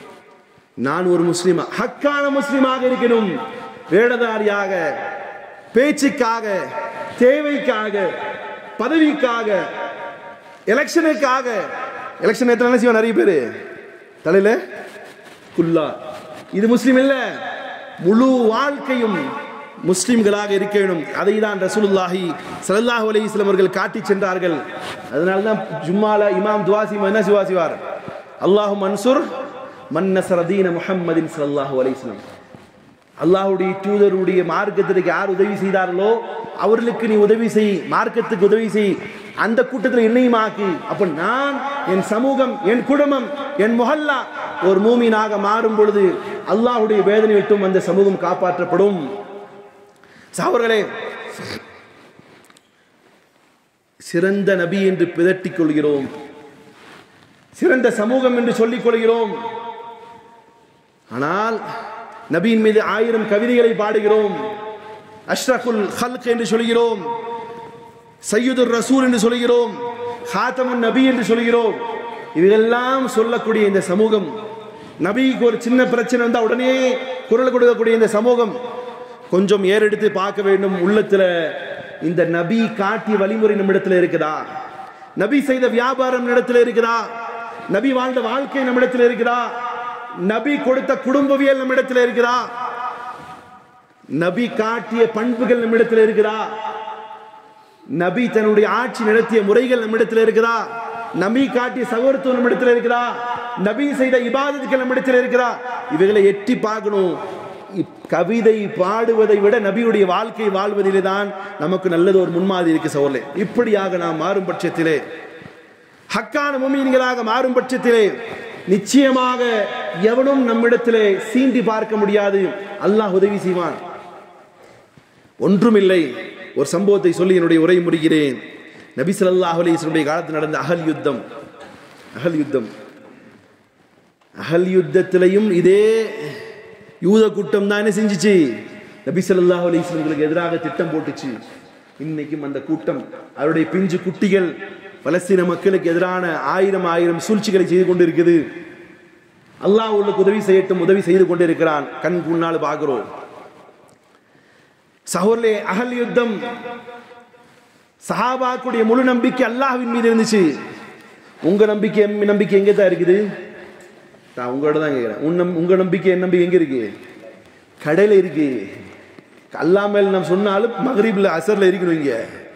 நான் ஒரு முஸ்லீமா ஹக்கான முஸ்லீமாக இருக்கணும். வேடதாரியாக, பேச்சுக்காக, தேவைக்காக, பதவிக்காக, எலெக்ஷனுக்காக, எலெக்ஷன் எத்தனை செய்வோம் நிறைய பேர் தலையில குல்லா. இது முஸ்லீம் இல்ல. முழு வாழ்க்கையும் முஸ்லிம்களாக இருக்க வேண்டும். அதை தான் ரசூலுல்லாஹி ஸல்லல்லாஹு அலைஹி வஸல்லம் அவர்கள் காட்டி சென்றார்கள். அதனால தான் ஜும்மால இமாம் துஆசி என்ன சிவாசிவார், அல்லாஹும் மன்சூர் மன் நஸர தீன முஹம்மதின் ஸல்லல்லாஹு அலைஹி வஸல்லம். அல்லாஹ்வுடைய தூதருடைய மார்க்கத்திற்கு யார் உதவி செய்தார்களோ அவர்களுக்கு நீ உதவி செய், மார்க்கத்துக்கு உதவி செய், அந்த கூட்டத்தில் என்னையும் ஆக்கி. அப்ப நான், என் சமூகம், என் குடும்பம், என் முஹல்லா ஒரு மூமினாக மாறும் பொழுது அல்லாஹ்வுடைய வேதனை விட்டும் அந்த சமூகம் காப்பாற்றப்படும். சகோதரர்களே, சிறந்த நபி என்று பிதட்டிக் கொள்கிறோம், சிறந்த சமூகம் என்று சொல்லிக் கொள்கிறோம். ஆனால் நபியின் மீது ஆயிரம் கவிதைகளை பாடுகிறோம், அஷ்ரஃபுல் ஹல்க் என்று சொல்கிறோம், சையதுர் ரசூல் என்று சொல்கிறோம், ஹாத்தமுன் நபி என்று சொல்கிறோம். இவையெல்லாம் சொல்லக்கூடிய இந்த சமூகம், நபிக்கு ஒரு சின்ன பிரச்சனை வந்தால் உடனே குரல் கொடுக்கக்கூடிய இந்த சமூகம், கொஞ்சம் ஏறெடுத்து பார்க்க வேண்டும். உள்ளத்துல இந்த நபி காட்டிய வழிமுறை நம்மிடத்தில் இருக்குதா? நபி செய்த வியாபாரம் நம்மிடத்தில் இருக்குதா? நபி வாழ்ந்த வாழ்க்கை நம்மிடத்தில் இருக்குதா? நபி கொடுத்த குடும்பவியல் நம்மிடத்தில் இருக்குதா? நபி காட்டிய பண்புகள் நம்மிடத்தில் இருக்குதா? நபி தன்னுடைய ஆட்சி நடத்திய முறைகள் நம்மிடத்தில் இருக்குதா? நபி காட்டிய சகோதரத்துவம் நம்ம இடத்துல இருக்குதா, நபி செய்த இபாதத்துக்கள் நம்ம இடத்துல இருக்குதா, இவைகளை எட்டி பார்க்கணும். கவிதை பாடுவதை விட நபியுடைய வாழ்க்கை வாழ்வதிலே தான் நமக்கு நல்லது ஒரு முன்மாதிரி இருக்கு சகோதரர்களே. இப்படியாக நாம் மாறும் பட்சத்திலே, ஹக்கான முஃமின்களாக மாறும் பட்சத்திலே நிச்சயமாக எவனும் நம்மிடத்திலே சீண்டி பார்க்க முடியாது. அல்லாஹ் உதவி செய்வான். ஒன்றுமில்லை, ஒரு சம்பவத்தை சொல்லி என்னுடைய உரை முடிகிறேன். நபி ஸல்லல்லாஹு அலைஹி வஸல்லம் காலத்தில் நடந்த அகல் யுத்தம் அகல் யுத்தம் அகல் யுத்தத்திலையும் இதே யூத கூட்டம் தான் என்ன செஞ்சிச்சு, நபி ஸல்லல்லாஹு அலைஹி வஸல்லம் எதிராக திட்டம் போட்டுச்சு. இன்னைக்கும் அந்த கூட்டம் அவருடைய பிஞ்சு குட்டிகள் பலஸ்தீன மக்களுக்கு எதிரான ஆயிரம் ஆயிரம் சூழ்ச்சிகளை செய்து கொண்டிருக்குது. அல்லாஹ் உங்களுக்கு உதவி செய்யட்டும், உதவி செய்து கொண்டிருக்கிறான், கண் முன்னால் பார்க்கிறோம். சஹோர்லே அகல் யுத்தம், சஹாபாக்குடைய முழு நம்பிக்கை அல்லாஹ்வின் மீது இருந்துச்சு. உங்க நம்பிக்கை நம்பிக்கை எங்கே தான் இருக்குது? நான் உங்களோட தான் கேட்கிறேன். உன் உங்க நம்பிக்கை என் நம்பிக்கை எங்க இருக்கு? கடையில இருக்கு. அல்லாஹ் மேல் நாம் சொன்னாலும் மகரீப்ல அசர்ல இருக்கணும், இங்க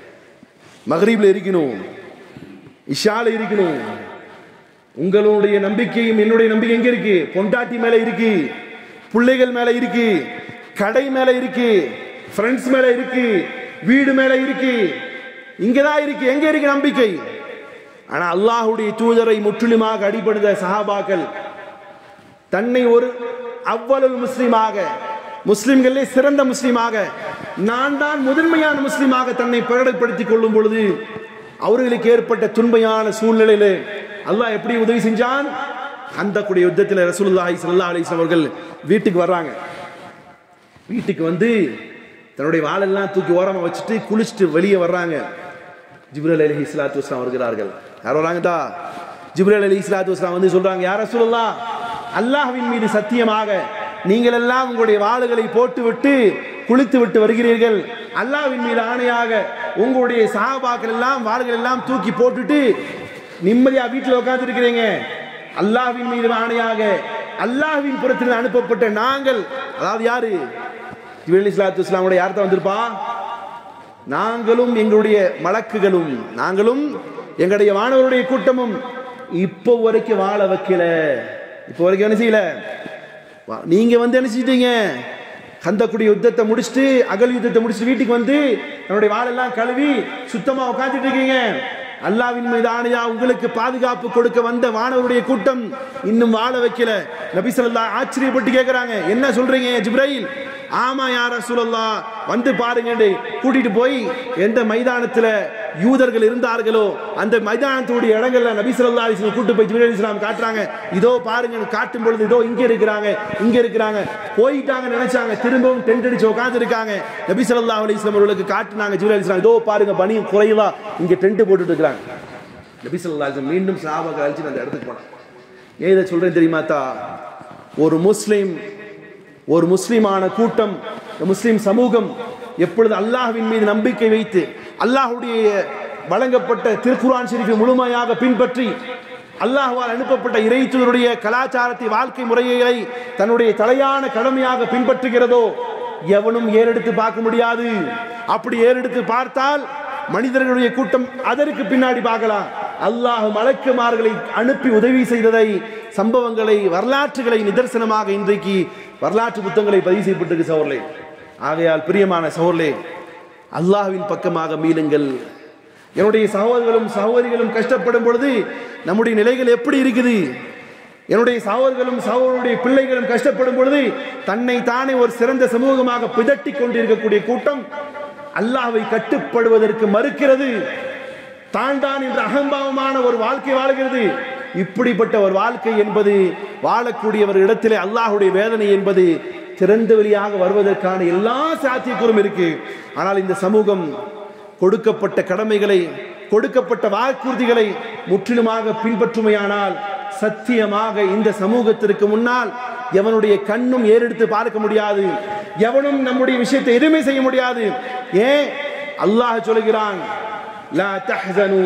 மகரீப்ல இருக்கணும், இஷால இருக்கணும். உங்களுடைய நம்பிக்கையும் என்னுடைய நம்பிக்கை எங்க இருக்கு? பொண்டாட்டி மேல இருக்கு, பிள்ளைகள் மேல இருக்கு, கடை மேல இருக்கு, ஃப்ரெண்ட்ஸ் மேல இருக்கு, வீடு மேல இருக்கு, இங்கதான் இருக்கு. எங்க இருக்கு நம்பிக்கை? ஆனா அல்லாஹ்வுடைய தூதரை முற்றிலுமாக அடிபணிந்த சஹாபாக்கள் தன்னை ஒரு அவ்வளவு முஸ்லிமாக, முஸ்லிம்களே சிறந்த முஸ்லிமாக, நான் தான் முதன்மையான முஸ்லிமாக தன்னை பிரகடப்படுத்திக் கொள்ளும் பொழுது அவர்களுக்கு ஏற்பட்ட துன்பையான சூழ்நிலையிலே அல்லாஹ் எப்படி உதவி செஞ்சான்? அந்த கூடிய யுத்தத்தில் ரசூலுல்லாஹி ஸல்லல்லாஹு அலைஹி வஸல்லம் அவர்கள் வீட்டுக்கு வர்றாங்க. வீட்டுக்கு வந்து தன்னுடைய வாளெல்லாம் தூக்கி ஓரமா வச்சுட்டு குளிச்சுட்டு வெளியே வர்றாங்க. ஜிப்ரீல் அலைஹிஸ்ஸலாத்து வஸ்ஸலாம் வருகிறார்கள். யார் வராங்கடா? ஜிப்ரீல் அலைஹிஸ்ஸலாத்து வஸ்ஸலாம் வந்து சொல்றாங்க, யா ரசூலுல்லாஹ், அல்லாஹ்வின் மீது சத்தியமாக நீங்கள் எல்லாம் உங்களுடைய வாளுகளை போட்டு விட்டு குளித்து விட்டு வருகிறீர்கள். அல்லாஹ்வின் மீது ஆணையாக உங்களுடைய சஹாபாக்கள் எல்லாம் வாள்கள் எல்லாம் தூக்கி போட்டுட்டு நிம்மதியா வீட்டில் உட்கார்ந்து இருக்கிறீங்க. அல்லாஹ்வின் மீது ஆணையாக அல்லாஹ்வின் புறத்தில் அனுப்பப்பட்ட நாங்கள், அதாவது யாரு? ஜிப்ரீல் அலைஹிஸ்ஸலாத்து வஸ்ஸலாம் யார் தான் வந்திருப்பா? நாங்களும் எங்களுடைய மலக்குகளும் நாங்களும் எங்களுடைய வானவருடைய கூட்டமும் இப்போ வரைக்கும் வாழ வைக்கல. இப்போ வரைக்கும் என்ன செய்யல? நீங்க வந்து என்ன செஞ்சிட்டீங்க? கந்தக்குடி யுத்தத்தை முடிச்சுட்டு, அகல் யுத்தத்தை முடிச்சுட்டு வீட்டுக்கு வந்து நம்முடைய வாளெல்லாம் கழுவி சுத்தமா உட்காந்துட்டு இருக்கீங்க. அல்லாஹ்வின் மீது ஆணையா உங்களுக்கு பாதுகாப்பு கொடுக்க வந்த வானவருடைய கூட்டம் இன்னும் வாழ வைக்கல. நபி ஸல்லல்லாஹு ஆச்சரியப்பட்டு கேட்கிறாங்க, என்ன சொல்றீங்க ஜிப்ரீல்? ஆமா யா ரசூலல்லாஹ், வந்து பாருங்க. கூட்டிட்டு போய் எந்த மைதானத்துல யூதர்கள் இருந்தார்களோ அந்த மைதானத்துடைய இடங்கள்ல நபி ஸல்லல்லாஹு அலைஹி வஸல்லம் கூட்டி போய் ஜிப்ரீல் அலைஹிஸ்ஸலாம் காட்டுறாங்க. இதோ பாருங்க, காட்டும் பொழுது இதோ இங்க இருக்கிறாங்க, இங்க இருக்கிறாங்க. போயிட்டாங்க நினைச்சாங்க, திரும்பவும் டென்ட் அடிச்சு உட்கார்ந்து இருக்காங்க. நபி ஸல்லல்லாஹு அலைஹி வஸல்லம் அவர்களுக்கு காட்டுனாங்க ஜிப்ரீல் அலைஹிஸ்ஸலாம், இதோ பாருங்க பனி குறைவா இங்க டென்ட் போட்டுட்டு இருக்காங்க. நபி ஸல்லல்லாஹு அலைஹி வஸல்லம் மீண்டும் சஹாபாக்கள் அழைச்சு அந்த இடத்துக்கு போனாங்க. ஏன் இதை சொல்றேன் தெரியுமா? தா ஒரு முஸ்லிம், ஒரு முஸ்லிமான கூட்டம், முஸ்லிம் சமூகம் எப்பொழுது அல்லாஹ்வின் மீது நம்பிக்கை வைத்து அல்லாஹ்வுடைய வழங்கப்பட்ட திருக்குர்ஆன் ஷரீஃபை முழுமையாக பின்பற்றி அல்லாஹ்வால் அனுப்பப்பட்ட இறைத்தூதருடைய கலாச்சாரத்தை, வாழ்க்கை முறைகளை தன்னுடைய தலையான கடமையாக பின்பற்றுகிறதோ எவனும் ஏறெடுத்து பார்க்க முடியாது. அப்படி ஏறெடுத்து பார்த்தால் மனிதர்களுடைய கூட்டம் அதற்கு பின்னாடி பார்க்கலாம். அல்லாஹ் மலக்குமார்களை அனுப்பி உதவி செய்ததை, சம்பவங்களை, வரலாற்றுகளை நிதர்சனமாக இன்றைக்கு வரலாற்று புத்தகங்களை பதிவு செய்யப்பட்டிருக்கு சகோதரர்களே. ஆகையால் பிரியமான சகோதரர்களே, அல்லாஹ்வின் பக்கமாக மீளுங்கள். என்னுடைய சகோதரர்களும் சகோதரிகளும் கஷ்டப்படும் பொழுது நம்முடைய நிலைகள் எப்படி இருக்குது? என்னுடைய சகோதரர்களும் சகோதரருடைய பிள்ளைகளும் கஷ்டப்படும் பொழுது தன்னை தானே ஒரு சிறந்த சமூகமாக பிதட்டி கொண்டிருக்கக்கூடிய கூட்டம் அல்லாஹ்வை கட்டுப்படுவதற்கு மறுக்கிறது. தான் தான் என்ற அகம்பாவமான ஒரு வாழ்க்கை வாழ்கிறது. இப்படிப்பட்ட ஒரு வாழ்க்கை என்பது வாழக்கூடியவர் இடத்திலே அல்லாஹ்வுடைய வேதனை என்பது திறந்த வெளியாக வருவதற்கான எல்லா சாத்தியக்கூறும் இருக்கு. ஆனால் இந்த சமூகம் கொடுக்கப்பட்ட கடமைகளை, கொடுக்கப்பட்ட வாக்குறுதிகளை முற்றிலுமாக பின்பற்றுமையானால் சத்தியமாக இந்த சமூகத்திற்கு முன்னால் எவனுடைய கண்ணும் ஏறெடுத்து பார்க்க முடியாது, எவனும் நம்முடைய விஷயத்தை எதுவுமே செய்ய முடியாது. ஏன்? அல்லாஹ் சொல்கிறான், லா தஹ்ஸனு,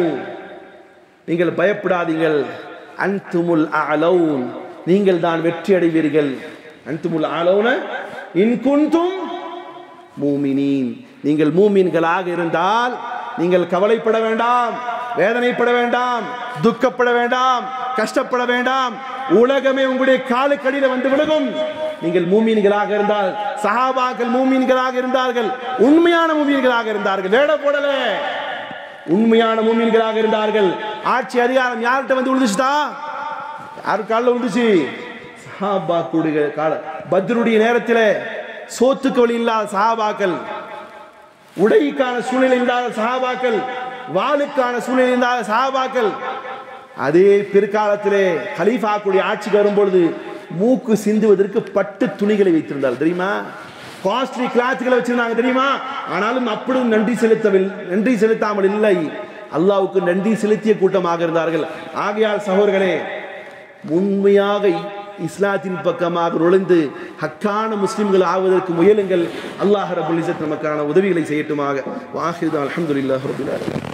நீங்கள் பயப்படாதீர்கள், அன்துமுல் அலௌன், நீங்கள் தான் வெற்றி அடைவீர்கள். அன்துமுல் அலௌன இன் குன்தும் மூமினீன், நீங்கள் மூமின்களாக இருந்தால் நீங்கள் கவலைப்பட வேண்டாம். வேதனைப்பட வேண்டாம், துக்கப்பட வேண்டாம், கஷ்டப்பட வேண்டாம். உலகமே உங்களுடைய காலுக்கடியில் வந்து விழுகும். நீங்கள் மூமீன்களாக இருந்தால், சஹாபாக்கள் மூமீன்களாக இருந்தார்கள், உண்மையான மூமீன்களாக இருந்தார்கள், வேட போடல, உண்மையான மூமீன்களாக இருந்தார்கள். ஆட்சி அதிகாரம் யார்கிட்ட வந்து விழுந்துச்சுதா? யாரு காலில் விழுந்துச்சு? சஹாபாக்குடைய கால. பத்ருடைய நேரத்தில் சோத்துக்கு வழி இல்லாத சஹாபாக்கள், உடைக்கான சூழ்நிலை இல்லாத சஹாபாக்கள், வாளுக்கான சூழ்நிலை இல்லாத சஹாபாக்கள். அதே பிற்காலத்திலே கலீஃபாக்குடைய ஆட்சிக்கு வரும்பொழுது மூக்கு சிந்துவதற்கு பட்டு துணிகளை வைத்திருந்தார் தெரியுமா? காஸ்ட்லி கிளாத்துகளை வச்சிருந்தாங்க தெரியுமா? ஆனாலும் அப்படி நன்றி செலுத்தவில்லை, நன்றி செலுத்தாமல் இல்லை. அல்லாஹ்வுக்கு நன்றி செலுத்திய கூட்டமாக இருந்தார்கள். ஆகையால் சகோதரர்களே, உண்மையாக இஸ்லாத்தின் பக்கமாக நுழைந்து ஹக்கான முஸ்லிம்கள் ஆவதற்கு முயலுங்கள். அல்லாஹ் ரப்பல் இஸ்ஸத் நமக்கான உதவிகளை செய்யட்டுமாக. வாஹிது அல்ஹம்துலில்லாஹி ரப்பில் ஆலமீன்.